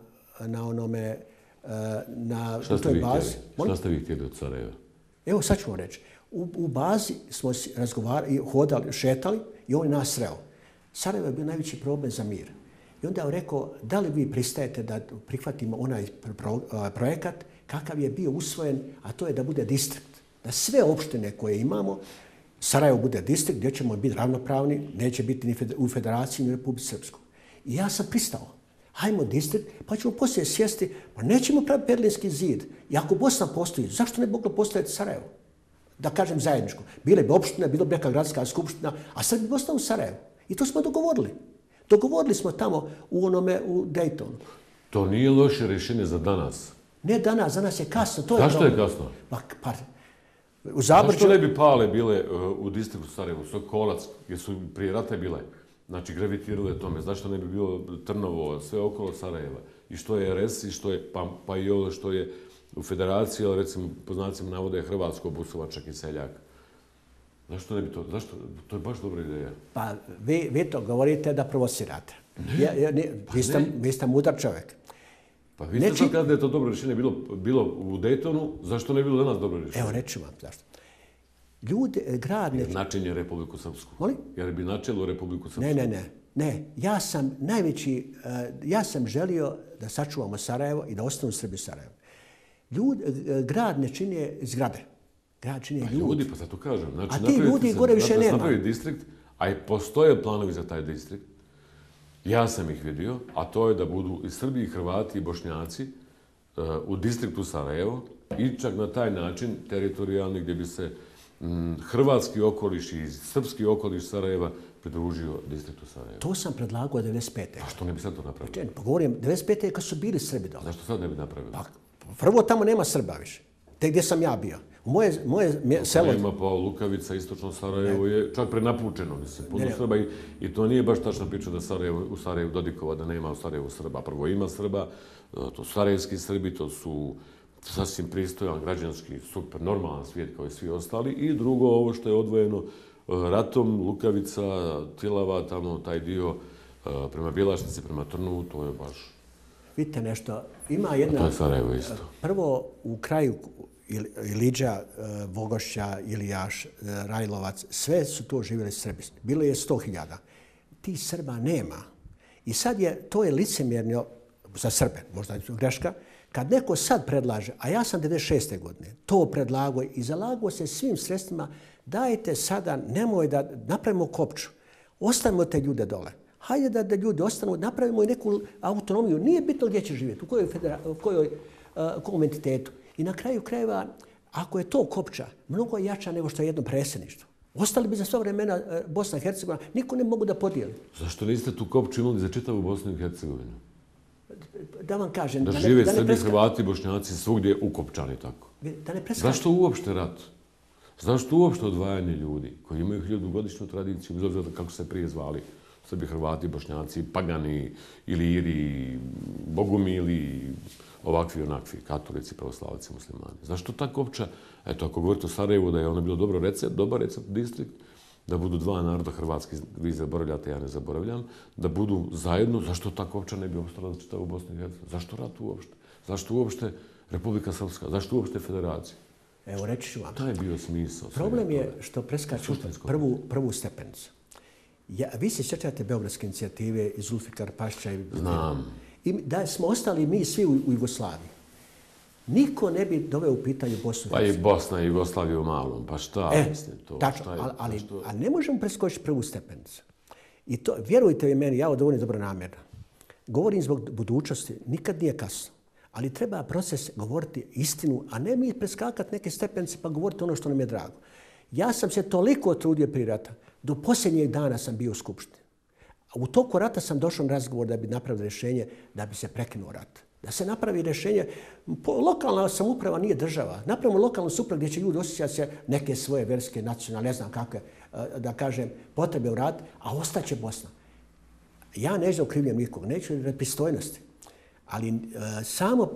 toj bazi. Šta ste vi htjeli od Sarajeva? Evo sad ću vam reći. U bazi smo razgovarali, hodali, šetali i on je nas sreo. Sarajevo je bio najveći problem za mir. I onda je rekao, da li vi pristajete da prihvatimo onaj projekat kakav je bio usvojen, a to je da bude distrikt. Da sve opštine koje imamo, Sarajevo bude distrikt gdje ćemo biti ravnopravni, neće biti ni u Federaciji ni u Republici Srpskoj. I ja sam pristao. Hajmo distrikt, pa ćemo poslije sjesti, pa nećemo praviti Berlinski zid. I ako Bosna postoji, zašto ne bi moglo postojati Sarajevo? Da kažem zajedničko. Bile bi opština, bilo bi neka gradska skupština, a sad bi ostao u Sarajevu. I to smo dogovorili. Dogovorili smo tamo u Daytonu. To nije loše rješenje za danas. Ne danas, za nas je kasno. Zašto je kasno? Zašto ne bi pale bile u distriktu Sarajevo, Sokolac, gdje su prije rata bile, znači gravitirale tome, zašto ne bi bilo Trnovo, sve okolo Sarajeva, i što je RS, i što je, pa i ovo što je u Federaciji, ali recimo po znacima navode Hrvatsko, Busovačak i Seljak. Zašto ne bi to, zašto, to je baš dobra ideja. Pa vi to govorite da provocirate. Vi ste mudar čovjek. Pa vi ste sad kada je to dobro rješenje bilo u Daytonu, zašto ne bi bilo danas dobro rješenje? Evo, reći vam zašto. Grad... Jer načinje Republiku Srpsku. Molim? Jer bi načelo Republiku Srpsku. Ne. Ja sam želio da sačuvamo Sarajevo i da ostanu Srbi u Sarajevu. Grad ne čine zgrade. Grad čine ljudi. Pa sad to kažem. Znači, a ti ljudi gore više nema. Napravi distrikt, a i postoje planovi za taj distrikt. Ja sam ih vidio, a to je da budu i Srbi, i Hrvati, i Bošnjaci u distriktu Sarajevo i čak na taj način teritorijalni gdje bi se hrvatski okoliš i srpski okoliš Sarajeva pridružio distriktu Sarajevo. To sam predlagao 95. A što ne bi sad to napravili? Pa govorim, 95. kad su bili Srbi dole. Zašto sad ne bi napravili? Pa, prvo tamo nema Srba više. Te gdje sam ja bio. Moje selo... Nema, pa Lukavica, istočno Sarajevo je čak prenapučeno, mislim, puno Srba i to nije baš tačna priča da u Sarajevu Dodikova, da nema u Sarajevu Srba. Prvo ima Srba, to su sarajevski Srbi, to su sasvim pristojan, građanski, super, normalan svijet kao i svi ostali. I drugo, ovo što je odvojeno ratom, Lukavica, Tilava, tamo taj dio prema Bjelašnici, prema Trnu, to je baš... Vidite nešto, ima jedna... To je Sarajevo isto. Prvo, u kraju Iliđa, Vogošća, Ilijaš, Rajlovac, sve su to živjeli Srbi. Bilo je 100.000. Ti Srba nema. I sad to je licemjerno za Srbe, možda je to greška, Kad neko sad predlaže, a ja sam 96. godine to predlagao i zalagao se svim sredstvima, dajte sada, nemoj da napravimo kopču, ostavimo te ljude dole. Hajde da ljudi ostanu, napravimo i neku autonomiju. Nije bitno gdje će živjeti, u kojem entitetu. I na kraju krajeva, ako je to kopča, mnogo je jača nego što je jedno predsjedništvo. Ostali bi za sva vremena Bosna i Hercegovina, niko ne mogu da podijeli. Zašto niste tu kopču imali za čitavu Bosnu i Hercegovinu? Da vam kažem... Da žive Srbi, Hrvati, Bošnjaci, svugdje ukopčani tako. Zašto uopšte rat? Zašto uopšte odvajanje ljudi koji imaju 1000-godišnju tradiciju, bez obzira kako se prije zvali, Srbi, Hrvati, Bošnjaci, Pagani, Iliri, Bogumili, ovakvi i onakvi, katolici, pravoslavci, muslimani. Zašto ta kopča, eto, ako govorite o Sarajevu, da je ono bilo dobar recept, distrikt, da budu dva naroda hrvatski, vi zaboravljate, ja ne zaboravljam, da budu zajedno, zašto ta kopča ne bi ostala za čitavu Bosnu i Hercegovinu? Zašto rat uopšte? Zašto uopšte Republika Srpska? Zašto uopšte federacija? Evo, reći ću vam. To je bio smisao. Problem je što preskaču prvu stepenicu. Vi se sjećate Beogradske inicijative i Zulfikar Pašća. Znam. I da smo ostali mi svi u Jugoslaviji. Niko ne bi doveo u pitanju Bosnu. Pa i Bosna i Jugoslavija u malom. Pa šta mislim to? Tačno, ali ne možemo preskočiti prvu stepenicu. I to, vjerujte vi meni, ja ovo dovoljno dobro namjerno. Govorim zbog budućnosti, nikad nije kasno. Ali treba proces govoriti istinu, a ne mi preskakati neke stepenice pa govoriti ono što nam je drago. Ja sam se toliko trudio prije rata. Do posljednjeg dana sam bio u skupštini. U toku rata sam došao na razgovor da bi napravili rješenje da bi se prekinuo rat. Da se napravi rješenje, lokalna samouprava nije država. Napravimo lokalnu samoupravu gdje će ljudi osjećati se neke svoje verske, nacionalne, ne znam kakve, da kažem, potrebe u rat, a ostaće Bosna. Ja ne okrivljujem nikog, neću pristojnosti. Ali samo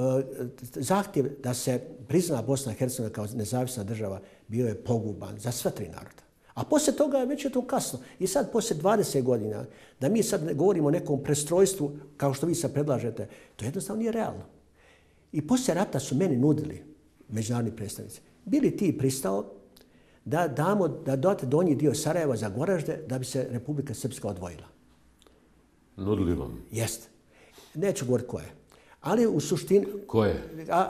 zahtjev da se prizna Bosna i Hercegovina kao nezavisna država bio je poguban za sva tri naroda. A poslije toga već je to kasno. I sad poslije 20 godina da mi sad govorimo o nekom prestrojstvu kao što vi sad predlažete, to jednostavno nije realno. I poslije rata su meni nudili međunarodni predstavnici. Bili ti pristao da date donji dio Sarajeva za Goražde da bi se Republika Srpska odvojila. Nudili vam? Jeste. Neću govoriti ko je. Ali u suštini... Ko je?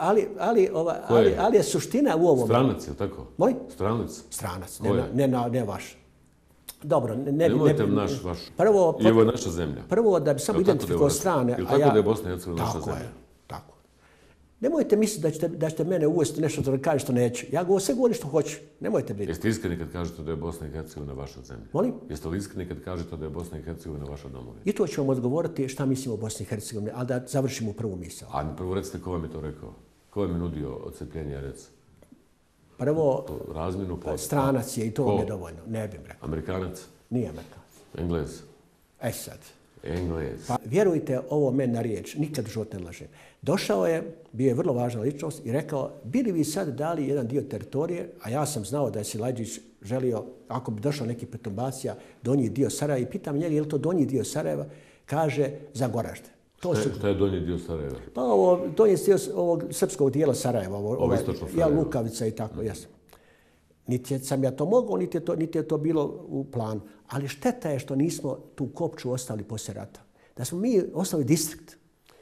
Ali je suština u ovom... Stranac, je tako? Moj? Stranac? Stranac, ne vaš. Dobro, nemojte naš, vaš. I ovo je naša zemlja. Prvo, da bi samo identifikovao strane... Ili tako da je Bosna i Hercegovina naša zemlja? Tako. Nemojte misliti da ćete mene uvesti nešto što kažem što neću. Ja sve govorim što hoću. Nemojte biti. Jeste iskreni kad kažete da je Bosna i Hercegovina vaša zemlja? Molim? Jeste li iskreni kad kažete da je Bosna i Hercegovina vaša domovina? I to ću vam odgovoriti šta mislimo o Bosni i Hercegovini, ali da završimo prvu misao. A mi prvo recite ko vam je to rekao? Ko vam je nudio odcepljenje, rec? Prvo, razmjenu stranac je i to vam je dovoljno. Ne bih rekao. Amerikanac? Nije Amerikanac. Englez? Sad. Englez. Pa vjerujte ovo meni na riječ, nikad u život ne lažem. Došao je, bio je vrlo važna ličnost i rekao, bili vi sad dali jedan dio teritorije, a ja sam znao da je Silajdžić želio, ako bi došao neki perturbacija, donji dio Sarajeva i pitam njega je li to donji dio Sarajeva, kaže za Goražde. Šta je donji dio Sarajeva? Pa donji dio ovog srpskog dijela Sarajeva, istočno Sarajevo. Lukavica i tako, jesam. Niti sam ja to mogao, niti je to bilo u planu. Ali šteta je što nismo tu kopču ostali poslije rata. Da smo mi ostali distrikt.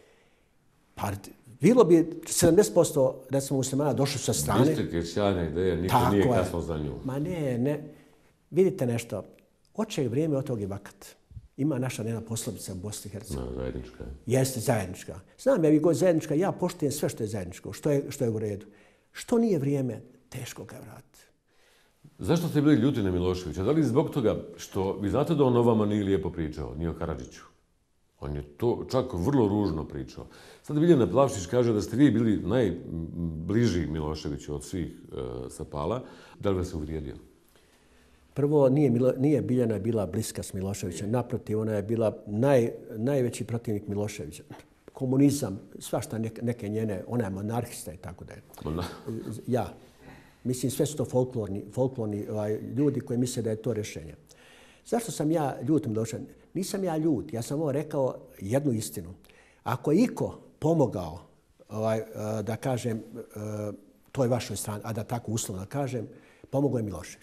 Pa bilo bi 70% da smo muslimana došli sa strane. Distrikt je sjajna ideja, niko nije kasno za nju. Ma ne. Vidite nešto, oče je vrijeme od tog i vakat. Ima naša jedna poslovica u Bosni i Hercegovini. Zajednička. Jeste zajednička. Znam ja vi god zajednička, ja poštujem sve što je zajedničko, što je u redu. Što nije vrijeme, teško ga vratiti. Zašto ste bili ljuti na Miloševića? Da li zbog toga što vi znate da on o vama nije lijepo pričao, nije o Karadžiću? On je to čak vrlo ružno pričao. Sad Biljana Plavšić kaže da ste vi bili najbliži Miloševiću od svih Sapala. Da li vas se uvrijedio? Prvo, nije Biljana bila bliska s Miloševićem. Naprotiv, ona je bila najveći protivnik Miloševića. Komunizam, svašta neke njene, ona je monarhista i tako da je. Ja. Mislim, sve su to folklorni ljudi koji misle da je to rješenje. Zašto sam ja ljut Milošević? Nisam ja ljut. Ja sam ovo rekao jednu istinu. Ako je iko pomogao, da kažem, toj vašoj strani, a da tako uslovno kažem, pomogao je Milošević.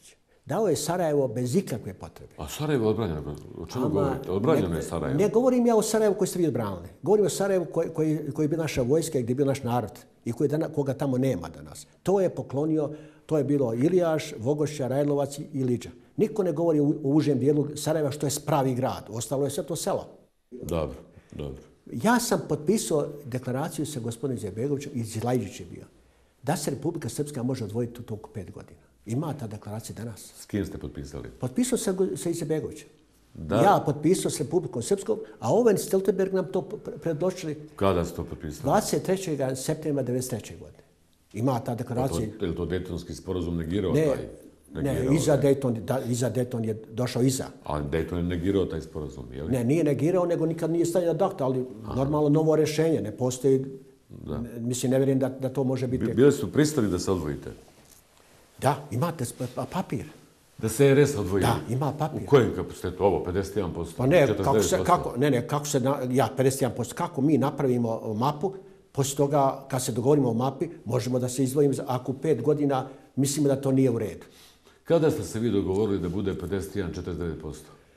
Dao je Sarajevo bez ikakve potrebe. A Sarajevo je odbranjeno. O čemu govorite? Odbranjeno je Sarajevo. Ne govorim ja o Sarajevu koji ste vi odbranili. Govorim o Sarajevu koji je bio naša vojska i gdje je bio naš narod i koga tamo nema danas. To je poklonio, to je bilo Ilijaš, Vogošća, Rajlovac i Iliđa. Niko ne govori o užem dijelu Sarajeva što je pravi grad. Ostalo je sve to selo. Dobro, dobro. Ja sam potpisao deklaraciju sa gospodinom Izetbegovićem i Zilajdžić je bio. Da se Republika Srpska može odvojiti u toku 5 godina. Ima ta deklaracija danas. S kim ste potpisali? Potpisao sam sa Izetbegovićem. Ja potpisao s Republikom Srpskom, a Owen Stoltenberg nam to predočili. Kada ste to potpisali? 23. septembra 1993. godine. Ima ta deklaracija. Je li to Dejtonski sporazum negirao ne, taj? Ne, iza Dejton je došao iza. A Dejton je negirao taj sporazum, je li? Ne, nije negirao, nego nikad nije stavljeno na akt, ali normalno novo rješenje. Ne postoji, mislim, ne vjerujem da to može biti. Bili su pristali da se odvojite? Da, imate papir. Da se RS odvoji? Da, ima papir. U kojem kapacitetu? Ovo, 51%? Pa ne, kako se, 51%. Kako mi napravimo mapu, poslije toga, kad se dogovorimo o mapi, možemo da se izdvojimo, ako 5 godina mislimo da to nije u redu. Kada ste se vi dogovorili da bude 51-49%?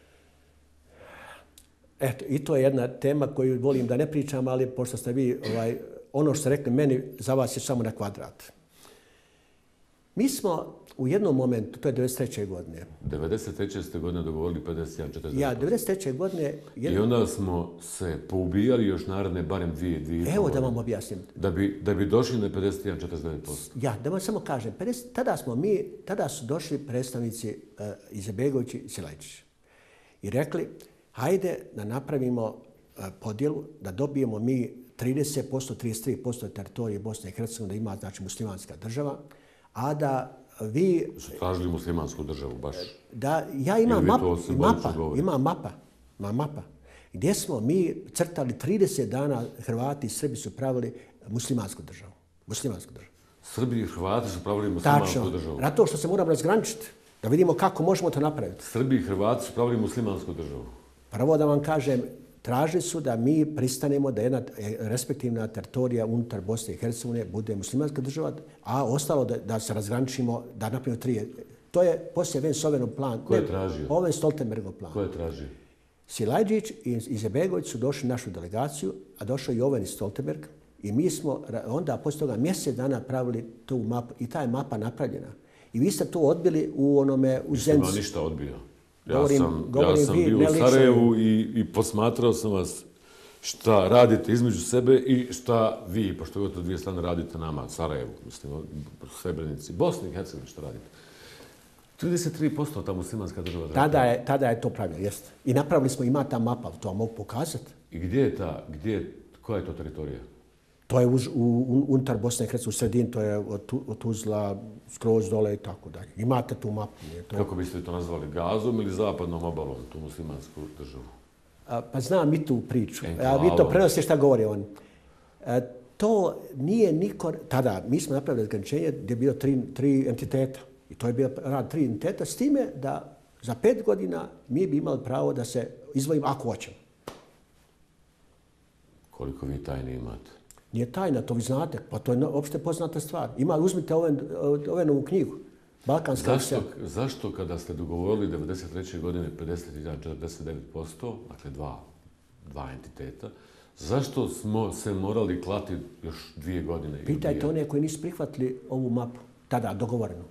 Eto, i to je jedna tema koju volim da ne pričam, ali pošto ste vi, ono što ste rekli meni, za vas je samo na kvadrat. Mi smo u jednom momentu, to je 93. godine. 93. ste godine dogovorili 51-49%. Ja, 93. godine... I onda smo se poubijali još naredne barem 2 Evo da vam objasnim. Da bi došli na 51-49%. Ja, da vam samo kažem, tada su došli predstavnici Izetbegović i Silajdžić i rekli, hajde da napravimo podjelu, da dobijemo mi 30%, 33% teritorije Bosne i Hercegovine, da ima, znači, muslimanska država, a da vi... Su tražili muslimansku državu, baš? Da, ja imam mapa, gdje smo mi crtali 30 dana Hrvati i Srbi su pravili muslimansku državu. Srbi i Hrvati su pravili muslimansku državu? Tačno, zato što se moramo razgraničiti, da vidimo kako možemo to napraviti. Srbi i Hrvati su pravili muslimansku državu? Prvo da vam kažem, tražili su da mi pristanemo da jedna respektivna teritorija unutar Bosne i Hercegovine bude muslimanska država, a ostalo da se razgraničimo, da napravimo 3. To je poslije Owen plan. Ko je tražio? Owen Stoltenbergov plan. Ko je tražio? Silajdžić i Izetbegović su došli u našu delegaciju, a došao i Owen Stoltenberg. I mi smo onda poslije toga mjesec dana pravili tu mapu i ta je mapa napravljena. I vi ste to odbili u onome u Zencu. Nisam ništa odbio. Ja sam bio u Sarajevu i posmatrao sam vas šta radite između sebe i šta vi, pošto je to 2 strane, radite nama, Sarajevu, mislim, Srebrenici, Bosni i Hercegovini, što radite. 33% ta muslimanska država. Tada je to pravilo, jeste. I napravili smo, ima ta mapa, to vam mogu pokazati. I gdje je ta, koja je to teritorija? To je unutar Bosne i Hercegovine, u sredini, to je od Tuzla, skroz dole i tako dalje. Imate tu mapu. Kako biste to nazvali? Gazom ili zapadnom obalom, tu muslimansku državu? Pa znam i tu priču. Vi to prenosite šta govori on. To nije niko... Tada mi smo napravili razgraničenje gdje je bilo 3 entiteta. I to je bio rad 3 entiteta s time da za 5 godina mi bi imali pravo da se izdvojimo ako hoćemo. Koliko vi tajne imate? Nije tajna, to vi znate, pa to je opšte poznata stvar. Uzmite Ovenovu knjigu, Balkanska Rusija. Zašto kada ste dogovorili 1993. godine 51-49%, dakle dva entiteta, zašto smo se morali klati još 2 godine? Pitajte one koji nisu prihvatili ovu mapu, tada dogovoreno.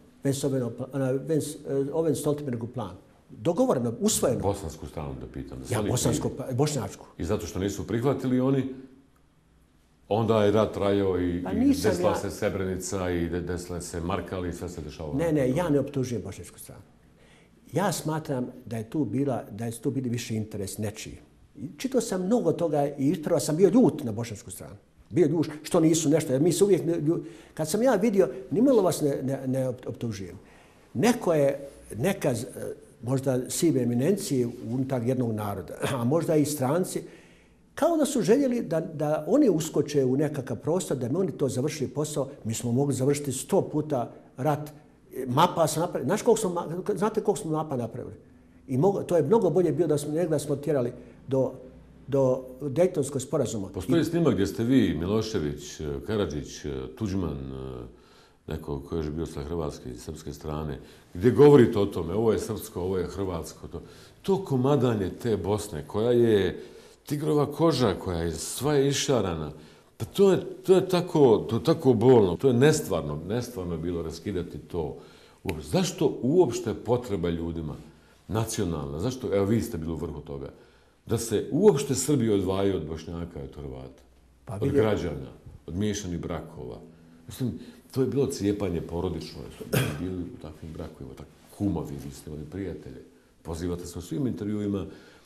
Owen Stoltenbergov plan. Dogovoreno, usvojeno. Bosansku stranu da pitam. Bošnjačku. I zato što nisu prihvatili oni, onda je rat trajao i desila se Srebrenica i desila se Markali i sve se dešavalo. Ne, ja ne optužujem bošnjačku stranu. Ja smatram da je tu bili više interes nečiji. Čitao sam mnogo toga i prvo sam bio ljut na bošnjačku stranu. Bio ljut što nisu nešto, jer mi se uvijek... Kad sam ja vidio, nimalo vas ne optužujem. Neka možda sive eminencije unutar jednog naroda, a možda i stranci, kao da su željeli da oni uskoče u nekakav prostor, da bi oni to završili posao. Mi smo mogli završiti 100 puta rat. Mapa sam napravili. Znate koliko smo mapa napravili? I to je mnogo bolje bilo da smo tjerali do Dejtonskog sporazuma. Postoji snimak gdje ste vi, Milošević, Karadžić, Tuđman, neko ko je bio sa hrvatske i srpske strane, gdje govorite o tome, ovo je srpsko, ovo je hrvatsko. To komadanje te Bosne, koja je tigrova koža, koja je sva išarana, pa to je tako bolno, to je nestvarno je bilo raskidati to. Zašto uopšte potreba ljudima nacionalna, zašto, evo vi ste bili u vrhu toga, da se uopšte Srbi odvajaju od Bošnjaka i od Hrvata, od građana, od miješanih brakova. Mislim, to je bilo cijepanje porodično, jer su bili u takvim brakovima, tako kumovi, vi ste imali prijatelje. Pozivate se u svim intervjuima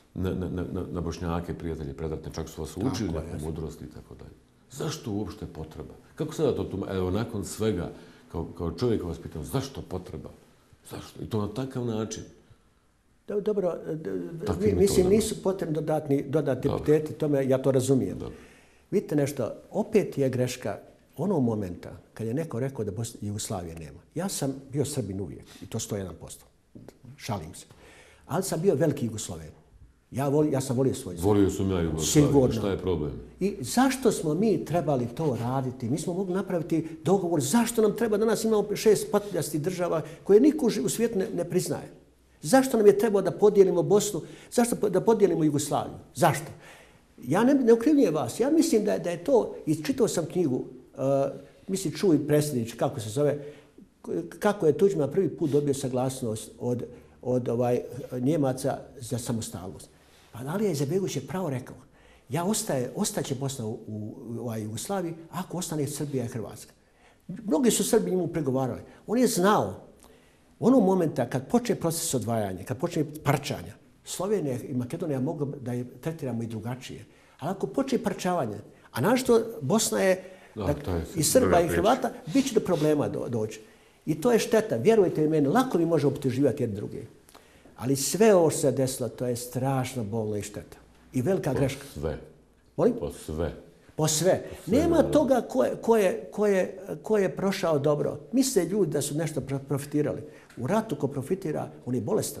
na Bošnjake, prijatelje, predatne, čak su vas učili neku mudrost i tako dalje. Zašto uopšte potreba? Kako sada to tumačite? Evo, nakon svega, kao čovjek vas pitam, zašto potreba? Zašto? I to na takav način. Dobro, mislim, nisu potrebni dodatni epiteti, tome ja to razumijem. Vidite nešto, opet je greška onog momenta kad je neko rekao da Jugoslavije nema. Ja sam bio Srbin uvijek, i to 101%. Šalim se. Ali sam bio veliki Jugosloven. Ja sam volio svoj zemlju. Volio sam ja Jugoslaviju. Šta je problem? I zašto smo mi trebali to raditi? Mi smo mogli napraviti dogovor zašto nam treba, danas imamo 6 patrijskih država koje niko u svijetu ne priznaje. Zašto nam je trebalo da podijelimo Bosnu? Zašto da podijelimo Jugoslaviju? Zašto? Ja ne okrivljujem vas. Ja mislim da je to, i čitao sam knjigu, mislim Čuj predsjednič, kako se zove, kako je Tuđman prvi put dobio saglasnost od Njemaca za samostalnost. Pa Alija Izetbegović je pravo rekao, ostaće Bosna u Jugoslaviji ako ostane Srbija i Hrvatska. Mnogi su Srbi njemu pregovarali. On je znao onog momenta kad počne proces odvajanja, kad počne parčanja, Slovenija i Makedonija mogu da je tretiramo i drugačije. Ali ako počne parčavanje, a našto Bosna je i Srba i Hrvata, bit će do problema doći. I to je šteta. Vjerujte mi meni, lako mi može optuživati jedni druge. Ali sve ovo što se desilo, to je strašno bolno i šteta. I velika greška. Sve. Molim? Po sve. Po sve. Nema toga ko je prošao dobro. Misle ljudi da su nešto profitirali. U ratu ko profitira, on je bolestan.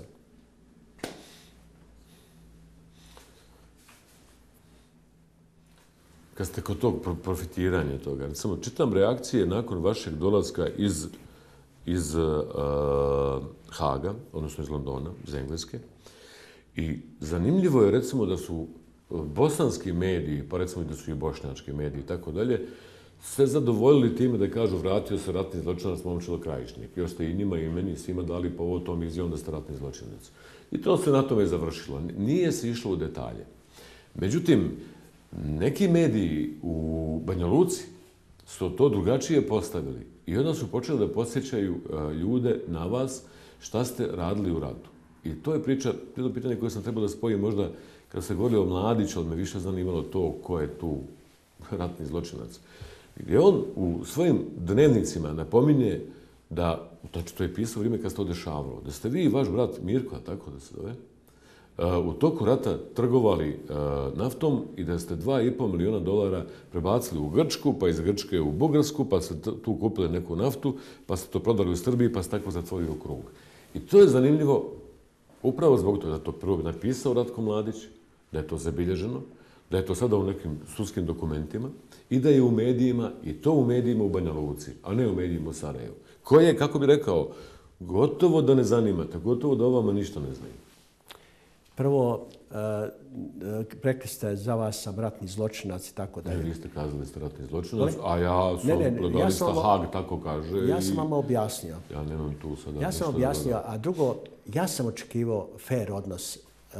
Kad ste kod tog profitiranja toga, samo čitam reakcije nakon vašeg dolaska iz Haga, odnosno iz Londona, iz Engleske. I zanimljivo je recimo da su bosanski mediji, pa recimo da su i bošnjački mediji i tako dalje, se zadovoljili time da kažu vratio se ratni zločinac Momčilo Krajišnik. Još ste i njima i meni svima dali povod tom izjavom da ste ratni zločinac. I to se na tome završilo. Nije se išlo u detalje. Međutim, neki mediji u Banja Luci su to drugačije postavili i onda su počeli da podsjećaju ljude na vas šta ste radili u ratu. I to je jedno pitanje koje sam trebao da spojim možda kada se govorili o Mladiću, ali me više zanimalo to ko je tu ratni zločinac. Gdje on u svojim dnevnicima napominje da, znači to je pisao u vrijeme kad se to dešavalo, da ste vi i vaš brat Mirko, tako da se zove, u toku rata trgovali naftom i da ste $2,5 miliona prebacili u Grčku, pa iz Grčke u Bugarsku, pa ste tu kupili neku naftu, pa ste to prodali u Srbiji, pa ste tako zatvorili u krug. I to je zanimljivo upravo zbog toga da to prvo napisao Ratko Mladić, da je to zabilježeno, da je to sada u nekim sudskim dokumentima i da je u medijima, i to u medijima u Banja Luci, a ne u medijima u Sarajevu. Koje, kako bi rekao, gotovo da ne zanimate, gotovo da o vama ništa ne znaju. Prvo, rekli ste za vas sam ratni zločinac i tako dalje. Vi ste kazali da ste ratni zločinac, a ja sam prodavista Haag tako kaže. Ja sam vam objasnio. Ja nemam tu sada. Ja sam objasnio, a drugo, ja sam očekivao fair odnos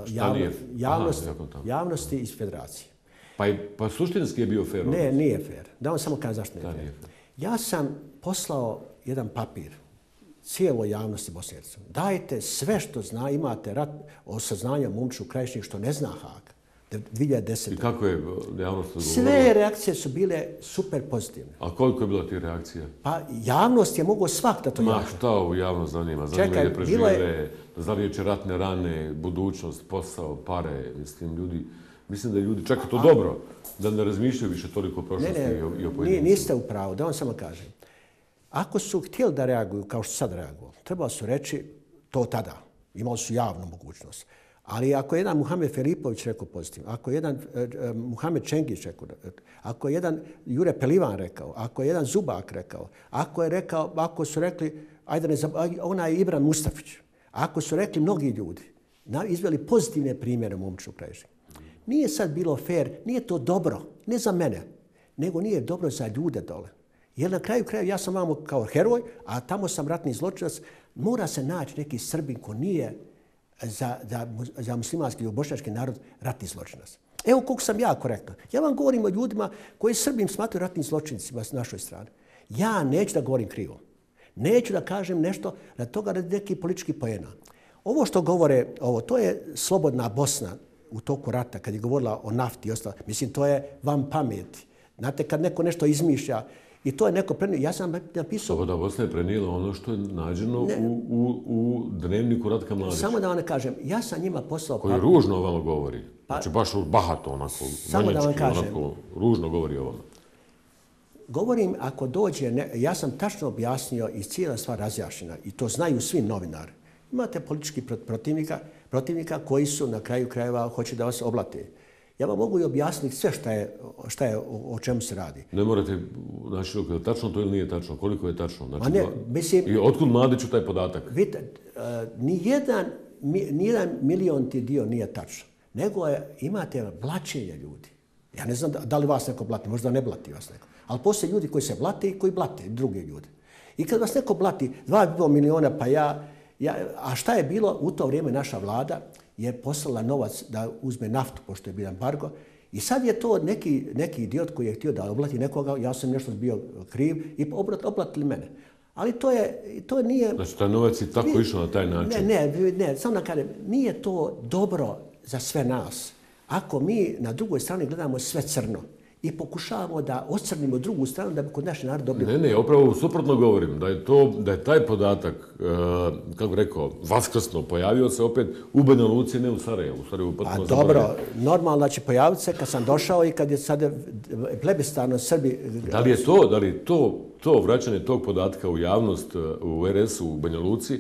javnosti iz federacije. Pa suštinski je bio fair odnos? Ne, nije fair. Da vam samo kažem zašto nije fair. Ja sam poslao jedan papir cijeloj javnosti Bosne i Hercegovine. Dajte sve što imate o saznanju Momčilu Krajišniku što ne zna Haag. 2010. I kako je javnost odgovorila? Sve reakcije su bile super pozitivne. A koliko je bilo tih reakcija? Pa javnost je mogao svak da to javno. Ma šta ovu javnost zanima? Zanima je prežive, zalijeće ratne rane, budućnost, posao, pare. Mislim da ljudi, čak i to dobro, da ne razmišljaju više toliko o prošlosti i o pojedincima. Niste u pravu, da vam samo kažem. Ako su htjeli da reaguju kao što sad reaguju, trebalo su reći to tada. Imali su javnu mogućnost. Ali ako je jedan Muhamed Filipović rekao pozitivno, ako je jedan Muhamed Čengić rekao, ako je jedan Jure Pelivan rekao, ako je jedan Zubak rekao, ako su rekli, onaj Ibran Mustafić, ako su rekli mnogi ljudi, izveli pozitivne primjere u Momčilo Krajišniku. Nije sad bilo fair, nije to dobro, ne za mene, nego nije dobro za ljude dole. Jer na kraju krajeva ja sam vamo kao heroj, a tamo sam ratni zločinac, mora se naći neki Srbin ko nije za muslimanski i bošnjački narod ratni zločinac. Evo koliko sam ja korektan. Ja vam govorim o ljudima koji Srbim smatraju ratnim zločincima s našoj strane. Ja neću da govorim krivo. Neću da kažem nešto na toga radi nekih političkih poena. Ovo što govore, to je slobodna Bosna u toku rata, kad je govorila o nafti i ostalo. Mislim, to je van pameti. Znate, kad neko nešto izmišlja i to je neko prenio, ja sam napisao... Slobodna Bosna je prenijela ono što je nađeno u dnevniku Ratka Mladića. Samo da vam ne kažem, ja sam njima poslao... Koji ružno o vama govori. Znači, baš bahato, onako, manjački, onako, ružno govori o vama. Govorim, ako dođe, ja sam tačno objasnio i cijela stvar razjašnjena i to znaju svi novinari. Imate politički protivnika koji su na kraju krajeva hoće da vas oblate. Ja vam mogu i objasniti sve o čemu se radi. Ne morate, znači, je li tačno to ili nije tačno? Koliko je tačno? Znači, ne, mislim, i otkud Mladiću taj podatak? Vidite, nijedan milionti dio nije tačno. Nego imate blaćenje ljudi. Ja ne znam da li vas neko blati, možda ne blati vas neko. Ali postoje ljudi koji se blate i koji blate druge ljude. I kad vas neko blati 2,5 miliona, pa a šta je bilo u to vrijeme naša vlada je poslala novac da uzme naftu, pošto je bio embargo. I sad je to neki idiot koji je htio da oblati nekoga, ja sam nešto bio kriv i oblatili mene. Ali to nije... Znači, taj novac je tako išao na taj način? Ne, samo da kažem, nije to dobro za sve nas. Ako mi na drugoj strani gledamo sve crno i pokušavamo da ocrnimo drugu stranu da bi kod naše narod dobili... Ne, upravo suprotno govorim. Da je taj podatak, kako rekao, vaskrsno pojavio se opet u Banja Luci, ne u Sarajevu. Pa dobro, normalno da će pojaviti se kad sam došao i kad je sada plebiscitarno Srbi... Da li je to vraćanje tog podatka u javnost u RS-u u Banja Luci,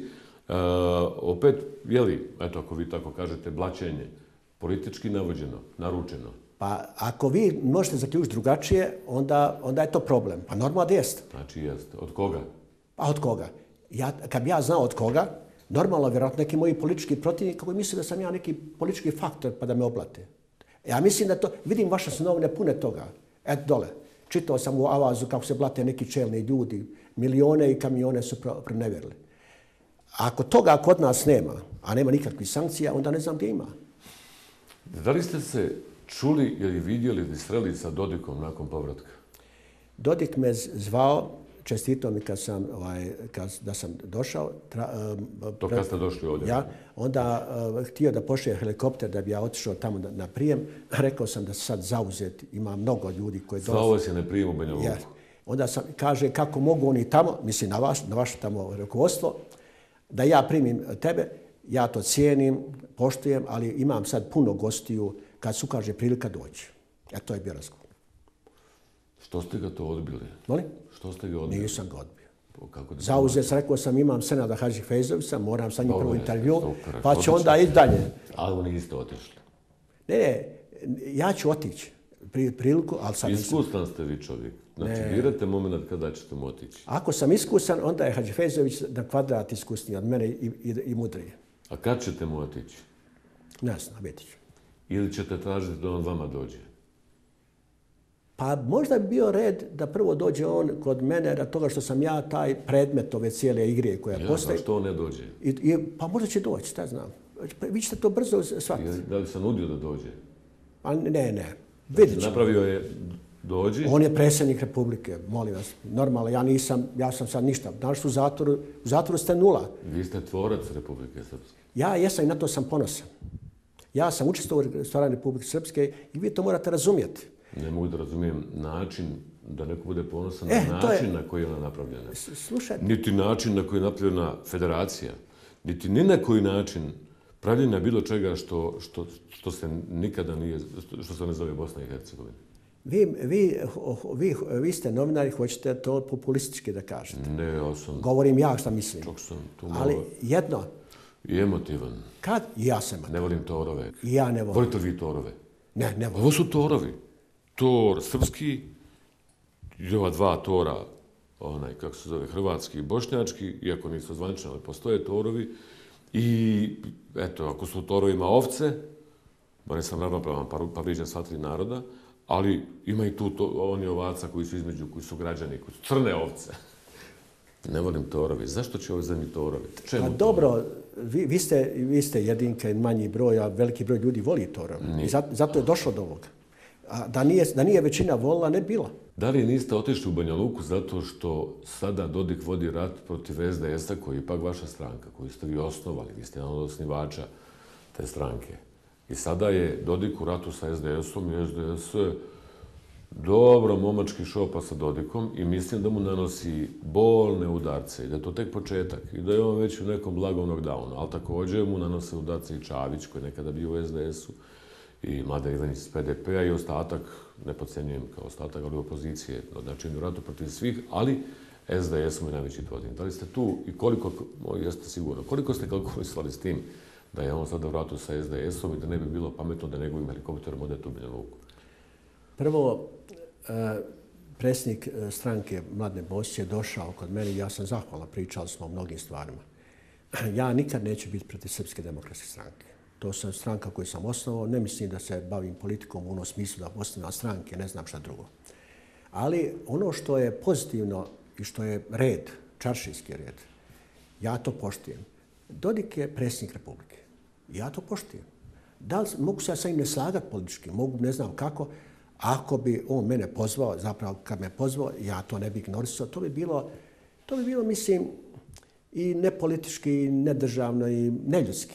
opet, eto ako vi tako kažete, blaćenje, politički navođeno, naručeno? Pa ako vi možete zaključiti drugačije, onda je to problem. Pa normalno da jeste. Znači jeste. Od koga? Pa od koga? Kad bi ja znao od koga, normalno vjerojatno neki moji politički protivnik koji misle da sam ja neki politički faktor pa da me oblate. Ja mislim da to, vidim vaše su novine pune toga. Eto dole. Čitao sam u Avazu kako se blate neki čelni ljudi. Milijone i kamione su pronevjerili. Ako toga kod nas nema, a nema nikakvih sankcija, onda ne znam gdje ima. Da li ste se čuli ili vidjeli ili sreli sa Dodikom nakon povratka? Dodik me zvao, čestitao mi da sam došao. To kad ste došli ovdje? Ja, onda htio da pošalje helikopter da bi ja otišao tamo na prijem. Rekao sam da se sad zauzet, ima mnogo ljudi koji dolaze. Zvao vas je na prijem u Banja Luku? Ja. Onda kaže kako mogu oni tamo, mislim na vaše tamo rukovodstvo, da ja primim tebe. Ja to cijenim, poštujem, ali imam sad puno gostiju kad se ukaže prilika doći. To je bio razgovor. Što ste ga to odbili? Molim? Što ste ga odbili? Nisam ga odbio. Zauzet, rekao sam, imam Senada Hadžifejzovića, moram sa njim prvo intervju, pa ću onda ići dalje. Ali niste otišli? Ne, ja ću otići. Priliku, ali sad nisam. Iskusan ste vi čovjek. Znači, birate moment kada ćete mu otići. Ako sam iskusan, onda je Hadžifejzović na kvadrat iskusniji od mene i mudrije. A kad ćete mu otići? Ne znam, vidjet ću. Ili ćete tražiti da on vama dođe? Pa možda bi bio red da prvo dođe on kod mene radi toga što sam ja taj predmet ove cijele igre koja postoji. Zašto on ne dođe? Pa možda će doći, šta znam. Vi ćete to brzo shvatiti. Da li sam nudio da dođe? Pa ne. Vidjet ću. Napravio je dođi? On je predsjednik Republike, molim vas. Normalno, ja sam sad ništa. Danas u zatvoru ste nula. Vi ste tvorac Republike Srpske. Ja jesam i na to sam ponosan. Ja sam učestvovao u stvaranju Republike Srpske i vi to morate razumjeti. Ne mogu da razumijem način da neko bude ponosan na način na koji je ona napravljena. Slušajte. Niti način na koji je napravljena federacija, niti ni na koji način pravljenja bilo čega što se nikada nije, što se ne zove Bosna i Hercegovina. Vi ste novinari, hoćete to populistički da kažete. Ne, ja sam... Govorim ja šta mislim. Čak sam tu malo... Ali jedno... I emotivan. Kad? I ja sam emotivan. Ne volim torove. I ja ne volim. Volite li vi torove? Ne volim. Ovo su torovi. Tor srpski i ova dva tora, kako se zove, hrvatski i bošnjački, iako nisu zvanični, ali postoje torovi. I eto, ako su u torovima ovce, bar sam ravnopravan, pa vrijeđam sva tri naroda, ali ima i tu oni ovaca koji su između, koji su građani, koji su crne ovce. Ne volim torovi. Zašto će ovoj zemlji torovi? Čemu dobro, vi ste jedinka i manji broj, a veliki broj ljudi voli torove. I zato je došlo do ovoga. A da nije većina volila, ne bila. Da li niste otišli u Banja Luku zato što sada Dodik vodi rat protiv SDS-a, koji je ipak vaša stranka, koju ste vi osnovali, vi ste jedan od osnivača te stranke. I sada je Dodik u ratu sa SDS-om i SDS dobro momački šopa sa Dodikom i mislim da mu nanosi bolne udarce i da je to tek početak i da je on već u nekom blagom knockdownu, ali također mu nanose udarce i Čavić koji je nekada bio u SDS-u i Mladen Ivanić iz PDP-a i ostatak, ne podcjenjujem kao ostatak, ali opozicije, znači u ratu protiv svih, ali SDS mu je najveći protivnik. Da li ste tu i koliko, jeste sigurno, koliko ste kalkulisali s tim da je on sada u ratu sa SDS-om i da ne bi bilo pametno da njegovim helikopterom odete u Banja Luku? Prvo, predsjednik stranke Mladen Bosić je došao kod mene i ja sam zahvalan, pričali smo o mnogim stvarima. Ja nikad neću biti protiv Srpske demokratske stranke. To sam stranka koju sam osnovao, ne mislim da se bavim politikom u onom smislu da osnivam stranke, ne znam šta drugo. Ali ono što je pozitivno i što je red, čaršijski red, ja to poštujem. Dodik je predsjednik Republike. Ja to poštujem. Mogu se ja sa njim ne slagati politički, mogu ne znam kako. Ako bi on mene pozvao, zapravo kad me pozvao, ja to ne bi ignorisao, to bi bilo, mislim, i nepolitički, i nedržavno, i neljudski.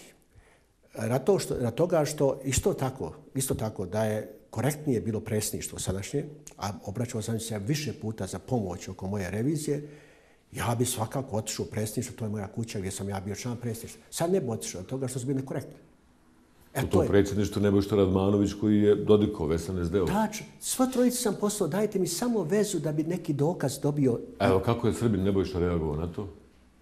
Rad toga što isto tako da je korektnije bilo predsjedništvo sadašnje, a obraćao sam se više puta za pomoć oko moje revizije, ja bi svakako otišao u predsjedništvo, to je moja kuća gdje sam ja bio član predsjedništva. Sad ne bi otišao od toga što su bili nekorektni. U tom predsjedništvu Nebojša Radmanović koji je Dodikov, SNSD-ov. Tačno. Sva trojica sam poslao, dajte mi samo vezu da bi neki dokaz dobio. Evo, kako je Srbin Nebojša reagovao na to?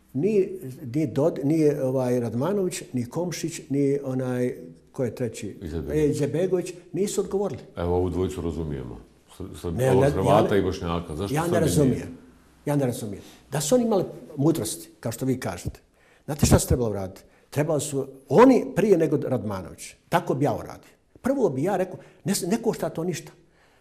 Nije Radmanović, ni Komšić, ni ko je treći? Izetbegović, nisu odgovorili. Evo, ovu dvojicu razumijemo. Hrvata i Bošnjaka. Zašto ja ne razumijem. Da su oni imali mudrosti, kao što vi kažete. Znate šta se trebalo raditi? Trebali su oni prije nego Radmanović. Tako bi ja uradio. Prvo bi ja rekao, ne košta to ništa.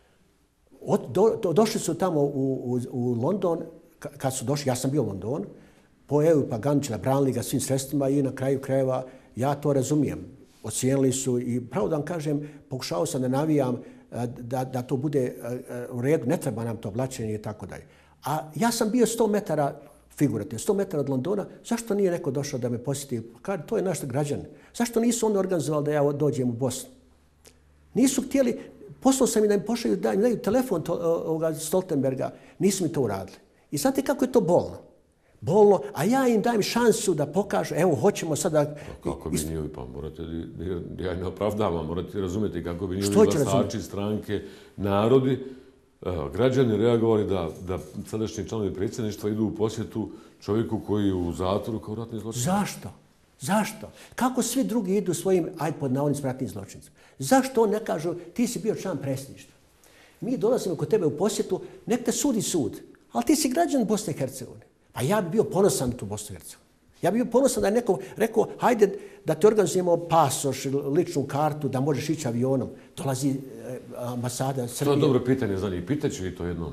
Došli su tamo u London, kad su došli, ja sam bio u Londonu, po EU Paganića, branili ga svim sredstvima i na kraju krajeva ja to razumijem. Ocijenili su i pravo da vam kažem, pokušao sam da navijam da to bude u redu, ne treba nam to oblačenje i tako dalje. A ja sam bio 100 metara figurativno, 100 metara od Londona, zašto nije neko došao da me posjeti? Kaže, to je naš građan. Zašto nisu oni organizovali da ja dođem u Bosnu? Nisu htjeli, poslao sam im da mi pošalju, da mi daju telefon Stoltenberga, nisu mi to uradili. I znate kako je to bolno? Bolno, a ja im dajem šansu da pokažu, evo, hoćemo sada... Kako bi njihovi, pa morate, ja ne opravdavam, morate razumjeti kako bi njihovi glasači, stranke, narodi, građani reagovali da sadašnji članovi predsjedništva idu u posjetu čovjeku koji je u zatvoru kao ratni zločinac. Zašto? Kako svi drugi idu svojim, pod navodnicima, ratnim zločincima? Zašto on ne kažu, ti si bio član predsjedništva? Mi dolazimo kod tebe u posjetu, nek te sudi sud, ali ti si građan Bosne i Hercegovine. Pa ja bi bio ponosan tu Bosnu i Hercegovini. Ja bi bio ponosan da je neko rekao, hajde da ti organizujemo pasoš, ličnu kartu, da možeš ići avionom. Dolazi ambasada Srbije. To je dobro pitanje za njih. Pitaću vi to jednom.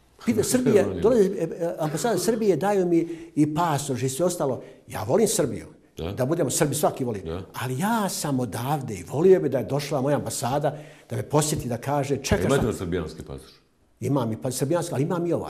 Dolazi ambasada Srbije, daju mi i pasoš i sve ostalo. Ja volim Srbiju. Da budemo Srbi, svaki voli. Ali ja sam odavde i volio bi da je došla moja ambasada, da me posjeti, da kaže, čekaj. Imate li srbijanski pasoš? Imam i srbijanski, ali imam i ovaj.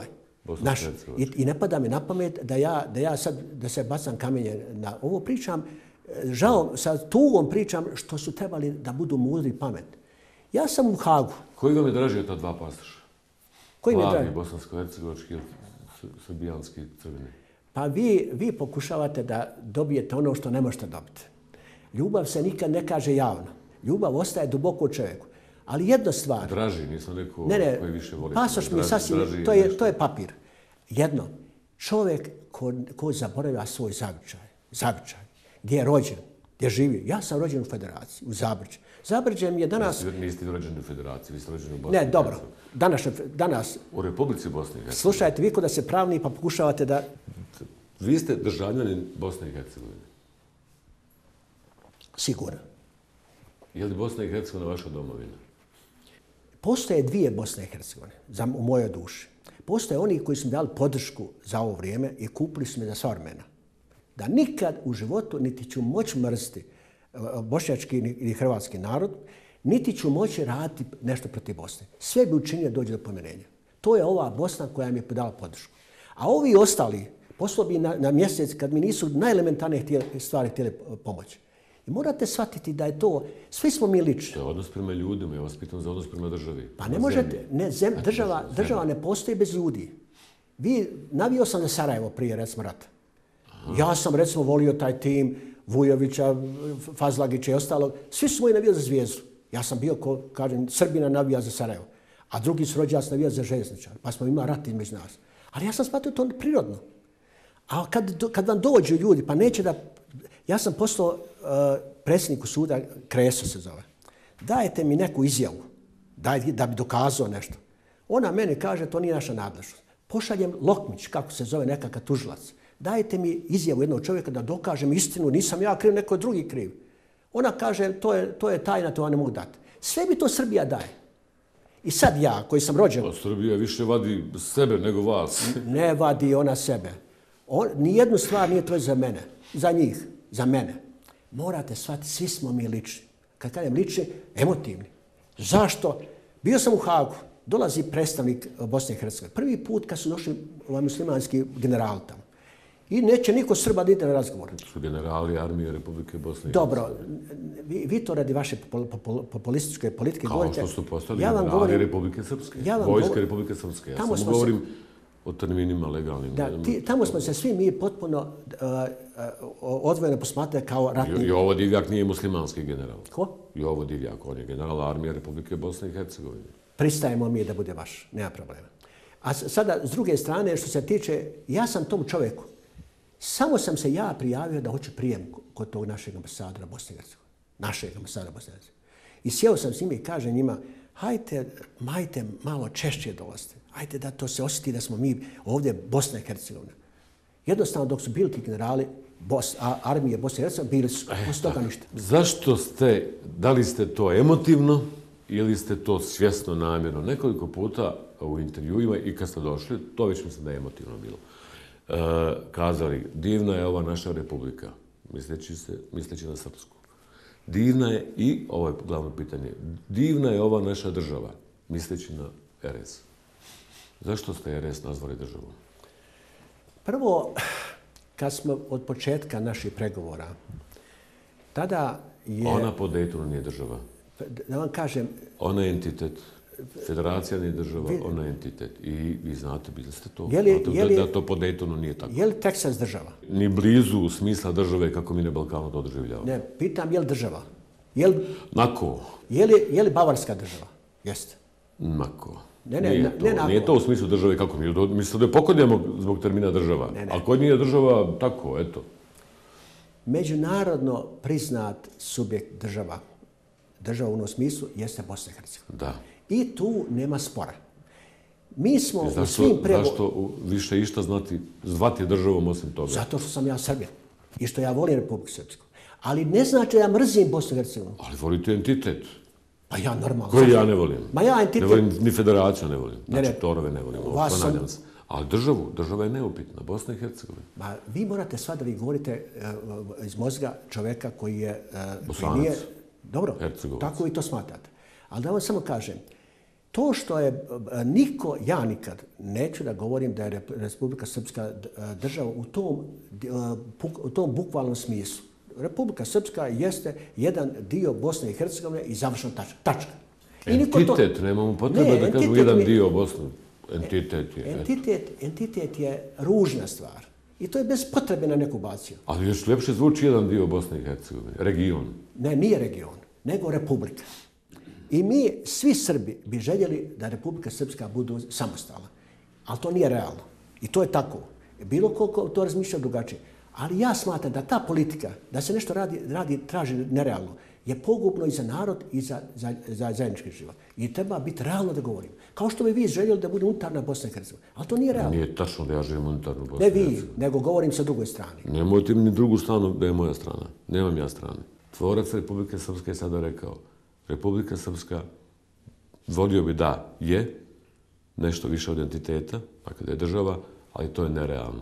I ne pada mi na pamet da se bacam kamenje na ovo pričam. Žao, sa tugom pričam što su trebali da budu mudri i pametni. Ja sam u Hagu. Koji vam je draži od ta dva pasoša? Koji mi je draži? Plavi, bosansko-hercegovački ili srbijanski crveni? Pa vi pokušavate da dobijete ono što ne možete dobiti. Ljubav se nikad ne kaže javno. Ljubav ostaje duboko u čovjeku. Ali jedna stvar... Draži, nisam rekao koji više volite. Pasoš mi je sasvim, to je papir. Jedno, čovjek ko zaboravlja svoj zavičaj, gdje je rođen, gdje živi. Ja sam rođen u Federaciji, u Zabrđe. Zabrđe mi je danas... Niste rođeni u Federaciji, vi ste rođeni u Bosni. Ne, dobro. Danas... U Republici Bosne i Hercegovine. Slušajte, vi kod da se pravni pa pokušavate da... Vi ste državljanin Bosne i Hercegovine. Sigurno. Je li Bosna i Hercegovina vaša domovina? Postoje dvije Bosne i Hercegovine u mojoj duši. Postoje oni koji su mi dali podršku za ovo vrijeme i kupili su me za sva vremena. Da nikad u životu niti ću moći mrziti bošnjački ni hrvatski narod, niti ću moći raditi nešto protiv Bosne. Sve bi učinio dođe do pomirenja. To je ova Bosna koja mi je dala podršku. A ovi ostali poslao bi na mjesec kad mi nisu najelementarnije stvari htjeli pomoći. I morate shvatiti da je to, svi smo mi lični. To je odnos prema ljudima, ja vas pitam za odnos prema državi. Pa ne možete, država ne postoji bez ljudi. Navio sam za Sarajevo prije, recimo, rata. Ja sam, recimo, volio taj tim Vujovića, Fazlagića i ostalog. Svi su moji navijali za Zvijezdu. Ja sam bio, kažem, Srbina navija za Sarajevo. A drugi su rođaci navijali za Željezničar. Pa smo imali rat između nas. Ali ja sam shvatio to prirodno. A kad vam dođu ljudi, pa neće da... Ja sam postao predsjedniku suda, Kreso se zove. Dajte mi neku izjavu, da bi dokazao nešto. Ona meni kaže, to nije naša nadležnost. Pošaljem Lokmić, kako se zove nekakav tužilac. Dajte mi izjavu jednog čovjeka da dokažem istinu, nisam ja kriv, neko drugi kriv. Ona kaže, to je tajna, to ja ne mogu dati. Sve bi to Srbija daje. I sad ja, koji sam rođen... Pa Srbija više vadi sebe nego vas. Ne vadi ona sebe. Nijednu stvar nije to za mene, za njih, za mene. Morate shvatiti, svi smo mi lični. Kad kažem lični, emotivni. Zašto? Bio sam u Hagu, dolazi predstavnik Bosne i Hercegovine. Prvi put kad su došli muslimanski generali tamo. I neće niko Srba da ide na razgovor. Su generali armije Republike Bosne i Dobro, vi to radi vaše populističke politike govorite. Kao što su postali generali Republike Srpske, vojske Republike Srpske. Ja samo govorim o terminima legalnim. Tamo smo se svi mi potpuno odvojeno posmatrali kao ratni... Jovo Divjak nije muslimanski general. Ko? Jovo Divjak, on je general armije Republike Bosne i Hercegovine. Pristajemo mi da bude vaš, nema problema. A sada, s druge strane, što se tiče, ja sam tom čovjeku, samo sam se ja prijavio da hoću prijem kod tog našeg ambasadora Bosne i Hercegovine. Našeg ambasadora Bosne i Hercegovine. I sjeo sam s njima i kažem njima, hajte malo češće dolazite. Hajde da to se osjeti da smo mi ovdje Bosna i Hercegovina. Jednostavno, dok su bili ti generali armije Bosne i Hercegovine, bili su uz toga ništa. Zašto da li ste to emotivno ili ste to svjesno, namjerno? Nekoliko puta u intervjuima i kad ste došli, to već mislim da je emotivno bilo. Kazali, divna je ova naša republika, misleći na srpsku. Divna je i, ovo je glavno pitanje, divna je ova naša država, misleći na RS. Zašto ste RS nazvali državom? Prvo, kad smo od početka naših pregovora, tada je... Ona po Daytonu nije država. Da vam kažem... Ona je entitet. Federacija nije država, ona je entitet. I vi znate, bili ste to. Da to po Daytonu nije tako. Je li Teksas država? Ni blizu smisla države kako mi na Balkanu to doživljavamo. Ne, pitam je li država? Nako. Je li Bavarska država? Jeste. Nako. Nije to u smislu države kako mi. Mislim da je pokodnjamo zbog termina država. A kod nije država tako, eto. Međunarodno priznat subjekt država u onom smislu jeste Bosna i Hercegovina. Da. I tu nema spora. Mi smo u svim pregovorima... Zašto više išta zvati državom osim toga? Zato što sam ja Srbin i što ja volim Republiku Srpsku. Ali ne znači da ja mrzim Bosnu i Hercegovinu. Ali volite entitet. Pa ja normalno. Koji ja ne volim. Ma ja entitet... Ne volim ni federaciju, ne volim. Znači torove ne volim. Ponavljam se. Ali država je neupitna. Bosna i Hercegovina. Ma vi morate sad da vi govorite iz mozga čoveka koji je... Bosanac. Dobro, tako i to smatrate. Ali da vam samo kažem, to što je ja nikad neću da govorim da je Republika Srpska država u tom bukvalnom smislu. Republika Srpska jeste jedan dio Bosne i Hercegovine i završena tačka. Entitet, nemamo potrebe da kažemo jedan dio Bosne. Entitet je ružna stvar. I to je bez potrebe na neku baciju. Ali još ljepše zvuči jedan dio Bosne i Hercegovine. Region. Ne, nije region, nego republika. I mi, svi Srbi, bi željeli da Republika Srpska budu samostalna. Ali to nije realno. I to je tako. Bilo ko to razmišlja drugačije. Ali ja smatram da ta politika, da se nešto traži nerealno, je pogubno i za narod i za zajednički život. I treba biti realno da govorim. Kao što bi vi željeli da bude unitarna Bosna i Hercegovina. Ali to nije realno. Nije tačno da ja želim unitarnu Bosnu i Ne Hercegovinu. vi, nego govorim sa drugoj strani. Nemojte mi ni drugu stranu da je moja strana. Nemam ja strane. Tvorac Republike Srpske je sada rekao. Republika Srpska volio bi da je nešto više od entiteta, dakle da je država, ali to je nerealno.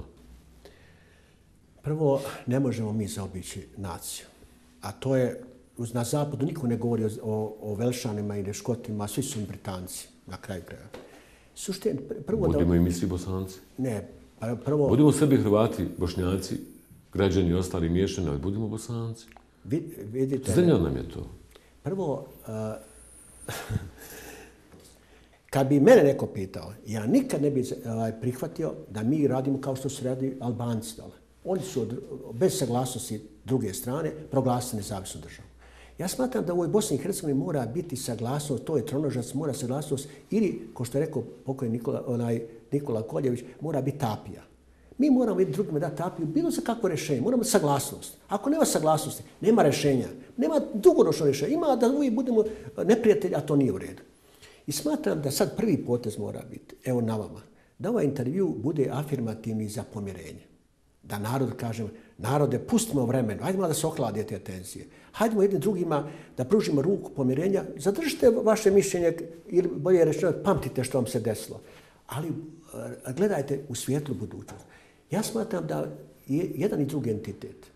Prvo, ne možemo mi zaobići naciju. A to je, na zapadu niko ne govori o Velšanima ili Škotima, svi su im Britanci, na kraju kraja. Budimo i mi svi Bosanci. Ne, prvo... Budimo sebi Hrvati, Bošnjaci, građani i ostali miješani, ali budimo Bosanci. Vidite... Zemlja nam je to. Prvo, kad bi mene neko pitao, ja nikad ne bih prihvatio da mi radimo kao što su radili Albanci dole. Oni su bez saglasnosti druge strane proglasili nezavisnu državu. Ja smatram da u ovoj Bosni i Hercegovini mora biti saglasnost, to je tronožac, mora saglasnost ili, kao što je rekao pokojni Nikola Koljević, mora biti tapija. Mi moramo jednim drugima dati tapiju, bilo za kakvo rješenje, moramo saglasnost. Ako nema saglasnosti, nema rješenja, nema dugoročno rješenja, ima da uvijek budemo neprijatelji, a to nije u redu. I smatram da sad prvi potez mora biti, evo na vama, da ovaj intervju bude afirmativni za pomirenje. Da narod, kažem, narode, pustimo vremenu, hajdemo da se ohlade te tenzije. Hajdemo jednim drugima da pružimo ruku pomirenja, zadržite vaše mišljenje ili bolje rečeno, pamtite što vam se desilo. Ali gledajte u svijetlu budućnost. Ja smatram da jedan i drugi entitet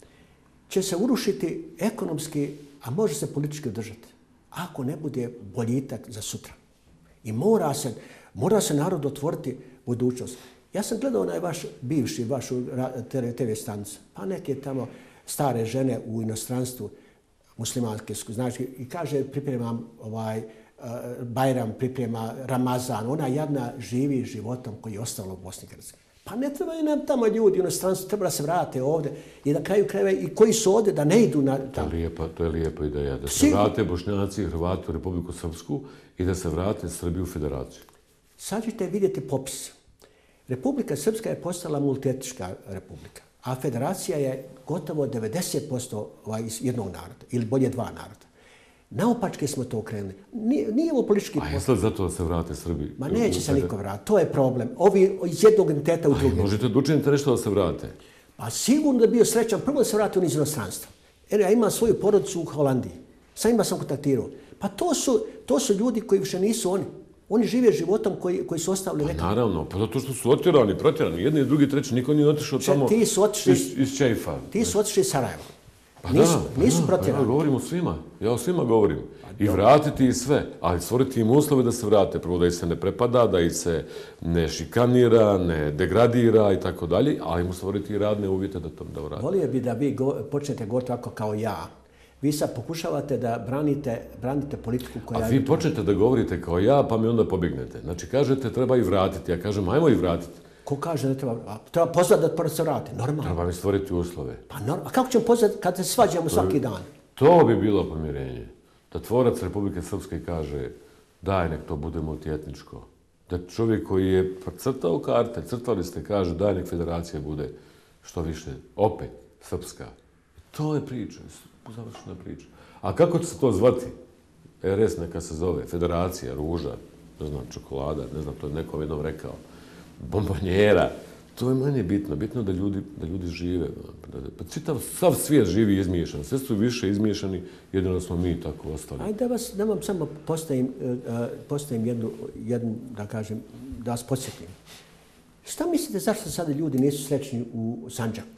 će se urušiti ekonomski, a može se politički održati, ako ne bude boljitak za sutra. I mora se narod otvoriti budućnost. Ja sam gledao onaj vašu TV stanicu, pa neke tamo stare žene u inostranstvu muslimanske, znači, i kaže pripremam Bajram, priprema Ramazan, ona jadna živi životom koji je ostalo u Bosni i Hercegovini. Pa ne trebaju nam tamo ljudi u inostranstvu, treba da se vrate ovdje i na kraju krajeva i koji su ovdje da ne idu na tamo. To je lijepa ideja, da se vrate Bošnjaci i Hrvati u Republiku Srpsku i da se vrate Srbiju u federaciju. Sad ćete vidjeti popis. Republika Srpska je postala multietnička republika, a federacija je gotovo 90% jednog naroda, ili bolje dva naroda. Naopačke smo to okrenuli. Nije ovo politički... A jeste li zato da se vrate Srbi? Ma neće se niko vratiti, to je problem. Ovi iz jednog entiteta u drugi. Možete da učinite nešto da se vrate? Pa sigurno da bi bio srećan, prvo da se vrati iz inostranstva. Jer ja imam svoju porodicu u Holandiji. Sa njima sam kontaktirao. Pa to su ljudi koji više nisu oni. Oni žive životom koji su ostavili nekako. Pa naravno, pa zato što su otirani, protjerani. Jedni, drugi, treći, niko nije otišao tamo iz Čejfa. Ti su otišli iz Sarajeva. Pa nisu protjerani. Ja govorim o svima. Ja o svima govorim. I vratiti ih sve, ali stvoriti im uslove da se vrate. Prvo da ih se ne prepada, da ih se ne šikanira, ne degradira i tako dalje, ali mu stvoriti i radne uvjete da vrate. Volio bi da vi počnete govoriti ovako kao ja. Vi sad pokušavate da branite politiku koja... A vi počnete da govorite kao ja, pa mi onda pobjegnete. Znači, kažete treba i vratiti. Ja kažem, ajmo i vratiti. Ko kaže ne treba? Treba pozvati da se vrati. Normalno. Treba mi stvoriti uslove. Pa normalno. A kako ćemo pozvati kad se svađamo svaki dan? To bi bilo pomirenje. Da tvorac Republike Srpske kaže daj nek to bude multietničko. Da čovjek koji je crtao karte, crtali ste, kaže daj nek federacija bude što više opet srpska. To je priča. Završena priča. A kako će se to zvati? RS neka se zove, federacija, ruža, ne znam, čokolada, ne znam, to je neko jednom rekao, bombonjera. To je manje bitno. Bitno da ljudi žive. Pa sav svijet živi izmiješan. Sve su više izmiješani, jedino smo mi tako ostali. Ajde da vam samo postavim jednu, da kažem, da vas podsjetim. Šta mislite zašto sada ljudi nisu srećni u Sandžaku?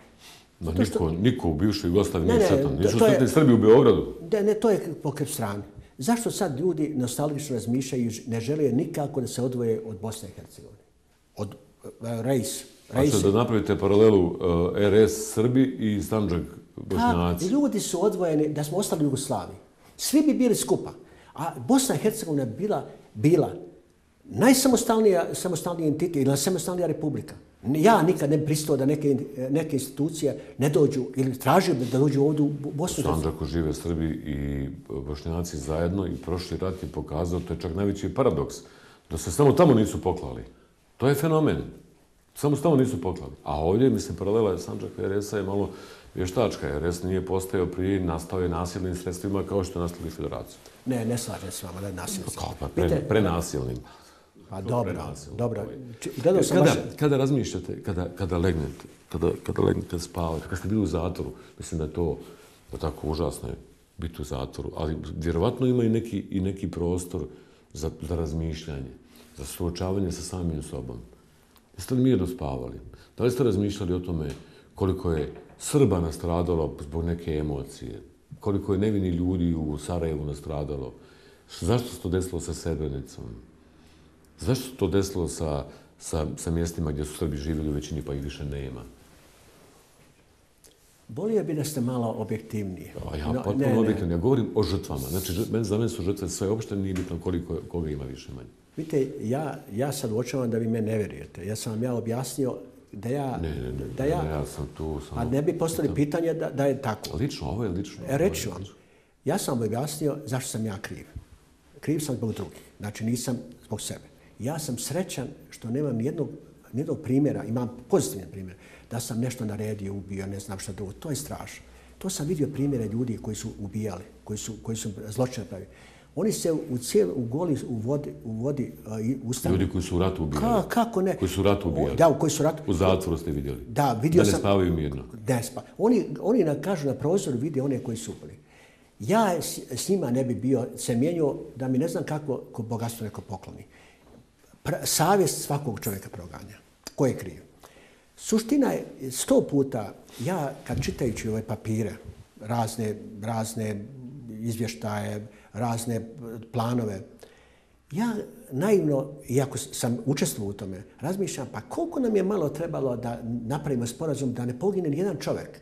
Niko u bivšoj Jugoslaviji nije sretan. Nisu sretni Srbi u Beogradu. Ne, to je pokret strane. Zašto sad ljudi nostalgično razmišljaju i ne žele nikako da se odvoje od Bosne i Hercegovine? Od Rejs. Znači da napravite paralelu RS Srbi i Sandžak Bošnjaci. Ljudi su odvojeni da smo ostali u Jugoslaviji. Svi bi bili skupa. A Bosna i Hercegovina bila najsamostalniji entitet ili samostalnija republika. Ja nikad ne bi pristao da neke institucije ne dođu ili tražio da dođu ovdje u Bosnu. U Sandžaku žive Srbi i Bošnjaci zajedno i prošli rat je pokazao, to je čak najveći paradoks, da se samo tamo nisu poklali. To je fenomen. Samo tamo nisu poklali. A ovdje, mislim, paralela Sandžaka RS-a je malo vještačka. RS nije postojao prije, nastao je nasilnim sredstvima kao što je nastali Federaciju. Ne slažem s vama da je nasilnim. Prenasilnim. Pa dobro. Kada razmišljate, kada legnete, kada spavate, kada ste bili u zatvoru, mislim da je to tako užasno je biti u zatvoru, ali vjerovatno ima i neki prostor za razmišljanje, za suočavanje sa samim sobom. Jeste li mirno spavali? Da li ste razmišljali o tome koliko je Srba nastradalo zbog neke emocije? Koliko je nevini ljudi u Sarajevu nastradalo? Zašto se to desilo sa Srebrenicom? Zašto se to desilo sa mjestima gdje su Srbi živjeli u većini pa ih više nema? Bolje bi da ste malo objektivniji. Ja potpuno objektivni. Ja govorim o žrtvama. Znači, za mene su žrtve sve uopšte nije bitno koga ima više manje. Vidite, ja sad uočavam da vi me ne vjerujete. Ja sam vam objasnio da ja... Ne, ja sam tu samo... A ne bi postavili pitanje da je tako. Lično, ovo je lično. Reći vam, ja sam objasnio zašto sam ja kriv. Kriv sam zbog drugih. Znači, nisam zbog sebe. Ja sam srećan što nemam nijednog primjera, imam pozitivan primjer, da sam nešto naredio, ubio, ne znam šta drugo. To je strašno. To sam vidio primjere ljudi koji su ubijali, koji su zločine pravili. Oni se u vodi ustanu. Ljudi koji su u ratu ubijali. Kako ne? Koji su u ratu ubijali. Da, koji su ratu... U zatvoru ste vidjeli. Da, vidio sam... Da ne spavaju mirno. Ne spavaju. Oni kažu na prozoru vide one koji su ubili. Ja s njima ne bi bio se mijenio da mi ne znam kako bogatstvo neko pokloni. Savjest svakog čovjeka proganja. Ko je kriv? Suština je 100 puta, ja kad čitajući ove papire, razne izvještaje, razne planove, ja naivno, iako sam učestvovao u tome, razmišljam pa koliko nam je malo trebalo da napravimo sporazum da ne pogine nijedan čovjek.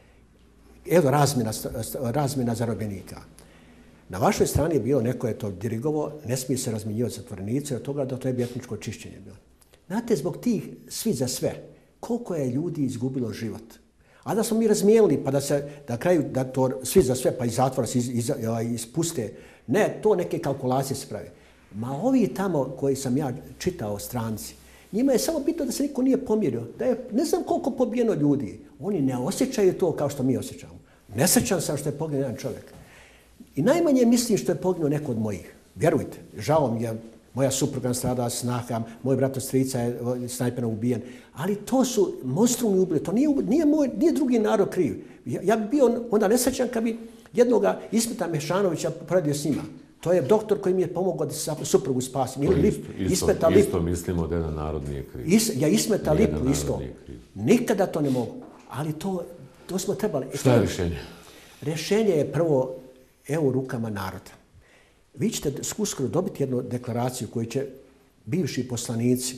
Evo razmjena zarobljenika. Na vašoj strani je bilo, neko je to dirigovao, ne smije se razmjenjivati zatvorenici, od toga da to je etničko čišćenje bilo. Znate, zbog tih svi za sve, koliko je ljudi izgubilo život. A da smo mi razmijenili, pa da kraju da to svi za sve, pa iz zatvora se ispuste. Ne, to neke kalkulacije se prave. Ma ovi tamo koji sam ja čitao stranci, njima je samo bitno da se niko nije pomirio. Da je ne znam koliko pobijeno ljudi. Oni ne osjećaju to kao što mi osjećamo. Nesrećan sam što je poginuo jedan čovjek. I najmanje mislim što je poginuo neko od mojih. Vjerujte, žao mi je, moja supruga nastradala snaha, moj brat od strica je snajperno ubijen. Ali to su monstrumi ubili. To nije drugi narod kriv. Ja bi bio onda nesrećan kad bi jednoga Ismeta Mešanovića poredio s njima. To je doktor koji mi je pomogao da se suprugu spasi. Isto mislimo da jedan narod nije kriv. Ja Ismeta Lipu isto. Nikada to ne mogu. Ali to smo trebali. Šta je rješenje? Rješenje je prvo u rukama naroda. Vi ćete uskoro dobiti jednu deklaraciju koju će bivši poslanici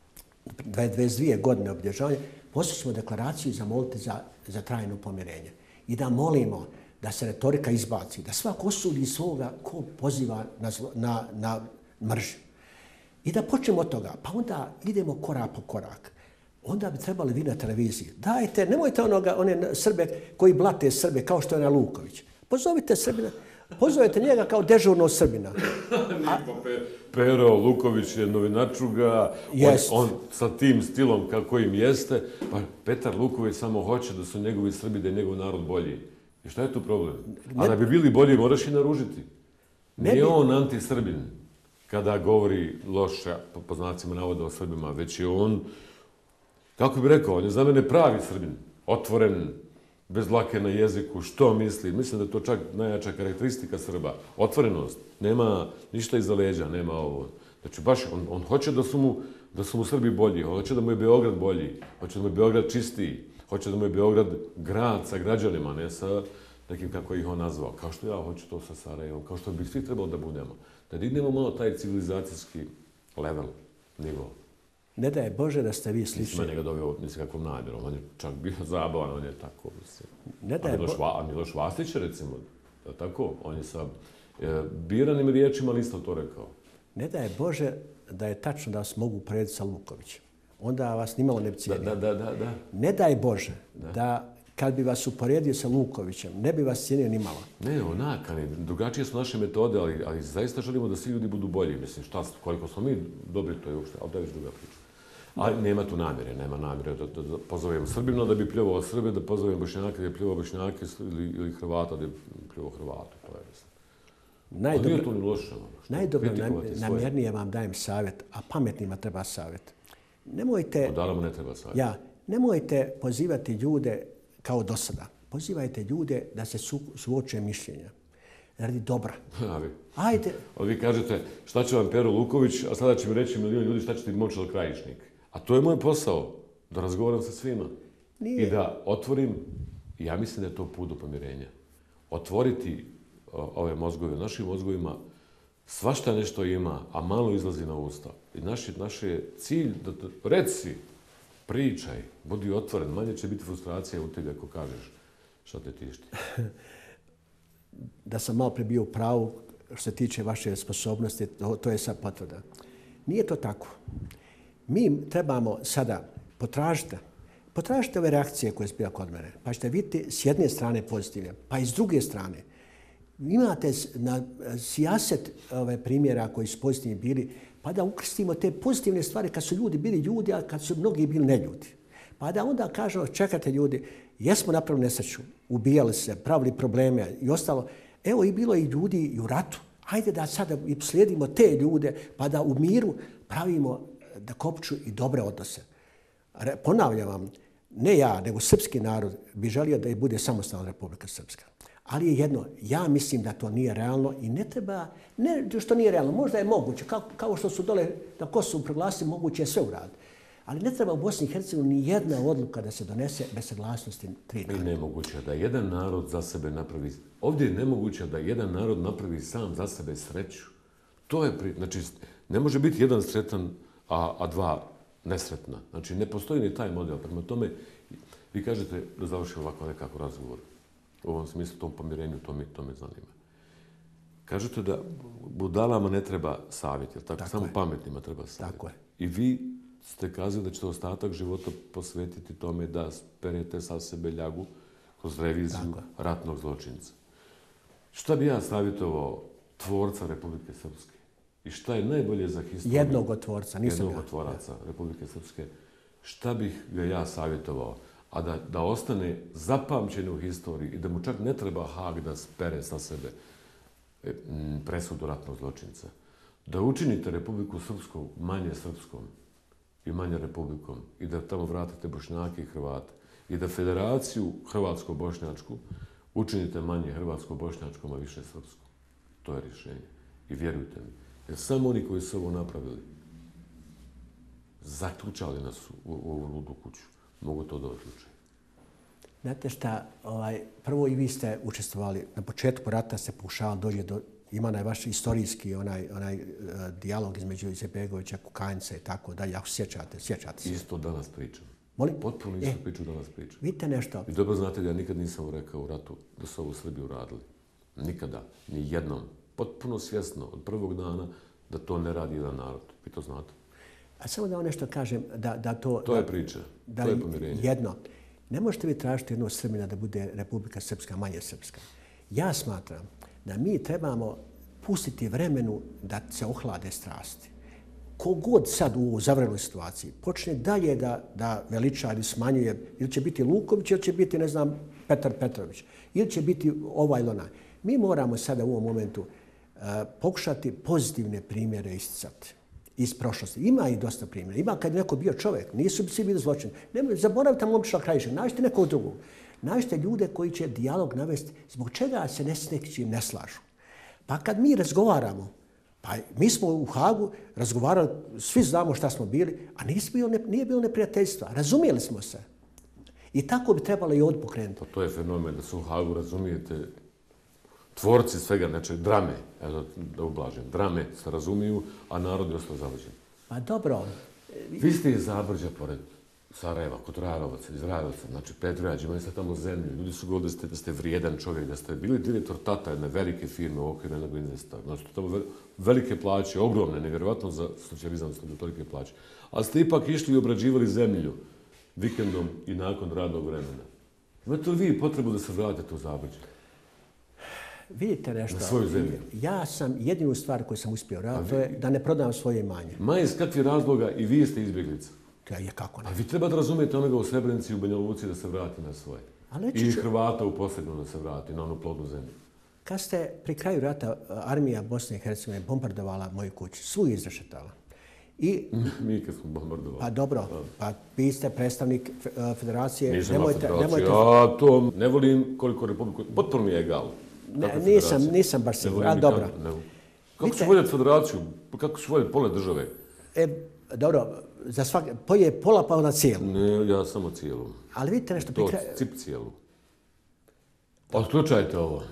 22 godine obilježavanja poslije ćemo deklaraciju i zamoliti za trajno pomirenje. I da molimo da se retorika izbaci, da svak osudi svoga ko poziva na mržnju. I da počnemo od toga, pa onda idemo korak po korak. Onda bi trebali vi na televiziji. Dajte, nemojte one Srbe koji blate Srbe kao što je na Luković. Pozovite Srbina. Pozovete njega kao dežurnog Srbina. Pero Luković je novinarčuga, on sa tim stilom kako im jeste, pa Petar Luković samo hoće da su njegovi Srbi, da je njegov narod bolji. I šta je tu problem? A da bi bili bolji, moraš i naružiti. Nije on anti-Srbin kada govori loše, po znacima navoda o Srbima, već je on, kako bi rekao, on je za mene pravi Srbin, otvoren, bez dlake na jeziku, što misli. Mislim da je to čak najjača karakteristika Srba. Otvorenost. Nema ništa iza leđa, nema ovo. Znači, baš, on hoće da su mu Srbi bolji, hoće da mu je Beograd bolji, hoće da mu je Beograd čistiji, hoće da mu je Beograd grad sa građanima, ne sa nekim kako ih on nazvao. Kao što ja hoću to sa Sarajevom, kao što bi svi trebalo da budemo. Da dignemo malo taj civilizacijski level, nivo. Ne daj Bože da ste vi slični. Nisam njega doveo kakvom namjerom, on je čak bio zabavan, on je tako. A Miloš Vastić, recimo, tako, on je sa biranim riječima, ali isto to rekao. Ne daj Bože da je tačno da vas mogu uporediti sa Lukovićem. Onda vas nimalo ne bi cijenio. Da. Ne daj Bože da kad bi vas uporedio sa Lukovićem, ne bi vas cijenio nimalo. Ne, onakani. Drugačije su naše metode, ali zaista želimo da svi ljudi budu bolji. Mislim, koliko smo mi dobri, to je uopšte, ali da je već druga priča. Ali nema tu namjere, nema namjere da pozovemo Srbima da bi pljuvao Srbe, da pozovemo Bošnjake da bi pljuvao Bošnjake ili Hrvata da bi pljuvao Hrvata. To je mislim. Nije to ni loše. Najdobronamjernije vam dajem savjet, a pametnima treba savjet. Nemojte... Odalama ne treba savjet. Nemojte pozivati ljude kao do sada. Pozivajte ljude da se suoče mišljenja. Radi dobra. Ajde. Ali vi kažete šta će vam Pero Luković, a sada će mi reći milion ljudi šta će ti Momčilo Krajišnik. A to je moj posao, da razgovaram sa svima. I da otvorim, ja mislim da je to put do pomirenja. Otvoriti ove mozgove, našim mozgovima, svašta nešto ima, a malo izlazi na usta. I naš je cilj da reci, pričaj, budi otvoren, manje će biti frustracija u tebi ako kažeš šta te tišti. Da sam malo prije bio u pravu što se tiče vaše sposobnosti, to je sad potvrda. Nije to tako. Mi trebamo sada potražite ove reakcije koje se bila kod mene, pa ćete vidjeti s jedne strane pozitivne, pa i s druge strane. Imate na sijaset primjera koji su pozitivni bili, pa da ukrstimo te pozitivne stvari kad su ljudi bili ljudi, a kad su mnogi bili neljudi. Pa da onda kažemo, čekajte ljudi, jesmo napravili nesreću, ubijali se, pravili probleme i ostalo. Evo i bilo i ljudi i u ratu. Hajde da sada slijedimo te ljude, pa da u miru pravimo da kopču i dobre odnose. Ponavljam vam, ne ja, nego srpski narod bi želio da bude samostalna Republika Srpska. Ali je jedno, ja mislim da to nije realno i ne treba, ne što nije realno, možda je moguće, kao što su dole na Kosovu proglasili, moguće je sve uraditi. Ali ne treba u Bosni i Hercegovini ni jedna odluka da se donese bez saglasnosti tri naroda. I nemoguće da jedan narod za sebe napravi, ovdje je nemoguće da jedan narod napravi sam za sebe sreću. To je, znači, ne može biti jedan sretan, a dva nesretna. Znači, ne postoji ni taj model. Prema tome, vi kažete da završimo ovako nekako razgovor. U ovom smislu, tom pomirenju, to me zanima. Kažete da budalama ne treba savjet, jer tako? Samo pametnima treba savjet. Tako je. I vi ste kazali da ćete ostatak života posvetiti tome da sperete sa sebe ljagu kroz reviziju ratnog zločinca. Šta bi ja savjetovao tvorca Republike Srpske? I šta je najbolje za historiju? Jednog od tvorca, nisam jednog od tvoraca Republike Srpske. Šta bih ga ja savjetovao? A da ostane zapamćen u historiji i da mu čak ne treba Haag da spere sa sebe presudu ratnog zločinca. Da učinite Republiku Srpsku manje srpskom i manje republikom i da tamo vratite Bošnjake i Hrvate i da federaciju hrvatsko-bošnjačku učinite manje hrvatsko-bošnjačkom, a više srpskom. To je rješenje. I vjerujte mi, jer samo oni koji su ovo napravili, zaključali nas u ovu ludu kuću, mogu to da odluče. Znate šta, prvo i vi ste učestvovali, na početku rata ste pokušavali doći do, ima onaj vaš istorijski onaj dijalog između Izetbegovića, Kukanjca i tako dalje, ako sjećate se. Isto danas pričam. Molim? Potpuno isto priču danas pričam. Vidite nešto. I dobro znate da ja nikad nisam rekao u ratu da su ovo Srbi uradili. Nikada, ni jednom. Potpuno svjesno od prvog dana da to ne radi jedan narod. Vi to znate. A samo da vam nešto kažem, da to... To je priča, to je pomirenje. Jedno, ne možete vi tražiti jednog Srbina da bude Republika Srpska, manje srpska. Ja smatram da mi trebamo pustiti vremenu da se ohlade strasti. Kogod sad u zavrenoj situaciji počne dalje da veliča ili smanjuje, ili će biti Luković, ili će biti, ne znam, Petar Petrović, ili će biti ovaj ili onaj. Mi moramo sada u ovom momentu pokušati pozitivne primjere isticati iz prošlosti. Ima i dosta primjera. Ima kad je neko bio čovjek, nisu svi bili zločini. Zaboravite Momčila Krajišnika, nađite nekog drugog. Nađite ljude koji će dijalog navesti zbog čega se s nekim ne slažu. Pa kad mi razgovaramo, pa mi smo u Haagu razgovarali, svi znamo šta smo bili, a nije bilo neprijateljstva. Razumijeli smo se. I tako bi trebalo i ovdje pokrenuti. Pa to je fenomen da se u Haagu razumijete tvorci svega, znači drame, da ublažim, drame se razumiju, a narod je ostao zavođen. Pa dobro. Vi ste iz Zabrđa, pored Sarajeva, kod Rajevaca, iz Rajevca, znači Petrovac, imali ste tamo zemlju, ljudi su govorili da ste vrijedan čovjek, da ste bili direktor tata jedne velike firme u okviru jednog investa. Znači, tamo velike plaće, ogromne, nevjerovatno za socijalizam ste do tolike plaće. Ali ste ipak išli i obrađivali zemlju vikendom i nakon radnog vremena. Imate li vi potrebu da se vratite u Zabrđe? Vidite nešto. Na svoju zemlju. Ja sam jedinu stvar koju sam uspio raditi, to je da ne prodam svoje imanje. Ma iz kakvih razloga i vi ste izbjeglica? Kako ne? A vi treba da razumijete onoga u Srebrenici i u Banja Luci da se vrati na svoje. I Hrvata u Posavinu da se vrati na onu plodnu zemlju. Kad ste pri kraju rata armija Bosne i Hercegovine bombardovala moju kuću, svu izrešetala. Mi kad smo bombardovali. Pa dobro, pa vi ste predstavnik federacije. Nisam na federaciji. Ja to ne volim koliko republiku. Potpuno mi je egal. Nisam baš siguran. Dobro. Kako ću voljeti federaciju? Kako ću voljeti pola države? Dobro, za svak je pola pa na cijelu. Ne, ja samo cijelu. Ali vidite nešto... To cip cijelu. Otključajte ovo.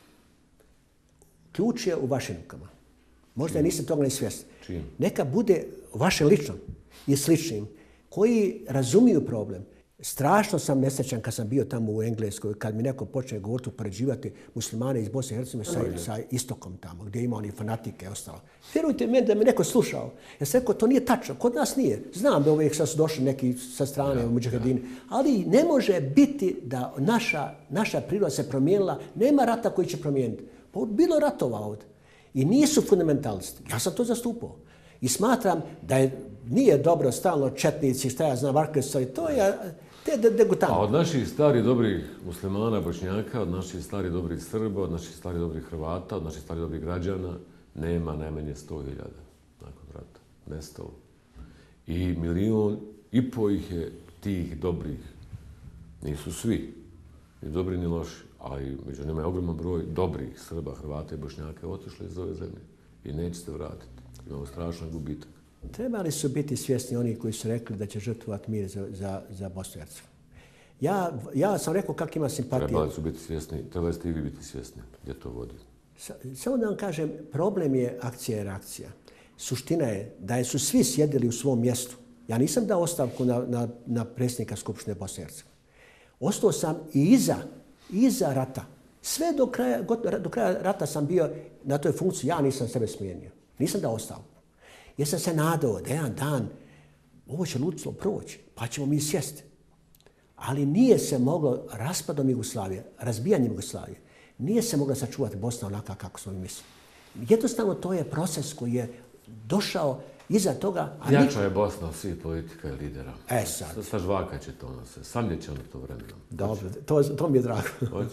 Ključ je u vašim rukama. Možda niste toga ni svjesni. Čim? Neka bude vaše ličnom i sličnim koji razumiju problem. Strašno sam nesrećan kad sam bio tamo u Engleskoj, kad mi neko počne govoriti, upoređivati muslimane iz Bosne i Hercegovine sa istokom tamo, gdje ima oni fanatike i ostalo. Vjerujte meni da me neko slušao. Ja sam rekao, to nije tačno, kod nas nije. Znam da uvijek sad su došli neki sa strane u Mudžahedini, ali ne može biti da naša priroda se promijenila, nema rata koji će promijeniti. Pa bilo ratova ovdje. I nisu fundamentalisti. Ja sam to zastupao. I smatram da nije dobro stalno četnici, šta ja znam, Varkesari, to je te degutante. A od naših starih dobrih muslimana, Bošnjaka, od naših starih dobrih Srba, od naših starih dobrih Hrvata, od naših starih dobrih građana, nema najmanje 100.000 nakon rata. Nestalo. I 1,5 milijuna ih je tih dobrih. Nisu svi. Ni dobri, ni loši. Ali među njima je ogroman broj dobrih Srba, Hrvata i Bošnjaka otišli iz ove zemlje. I neće se vratiti. Imamo strašan gubitak. Trebali su biti svjesni oni koji su rekli da će žrtvovati mir za Bosnu i Hercegovinu. Ja sam rekao kako ima simpatije. Trebali su biti svjesni, trebali ste i vi biti svjesni gdje to vodi. Samo da vam kažem, problem je akcija i reakcija. Suština je da su svi sjedili u svom mjestu. Ja nisam dao ostavku na predsjednika Skupštine Bosne i Hercegovine. Ostao sam i iza rata. Sve do kraja rata sam bio na toj funkciji. Ja nisam sebe smijenio. Nisam dao ostavku. Jer sam se nadao da jedan dan ovo će ludilo proći, pa ćemo mi sjesti. Ali nije se moglo raspadom Jugoslavije, razbijanjem Jugoslavije, nije se mogla sačuvati Bosna onaka kako smo mi mislili. Jednostavno to je proces koji je došao iza toga. Jača je Bosna od svih politika i lidera. Sad. Sažvakat će to ono se. Samljet će ono to vremenom. Dobro, to mi je drago.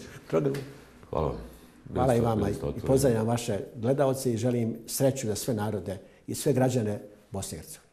Hvala. Hvala i vama i pozdravljam vaše gledaoce i želim sreću za sve narode i sve građane Bosne i Hercegovine.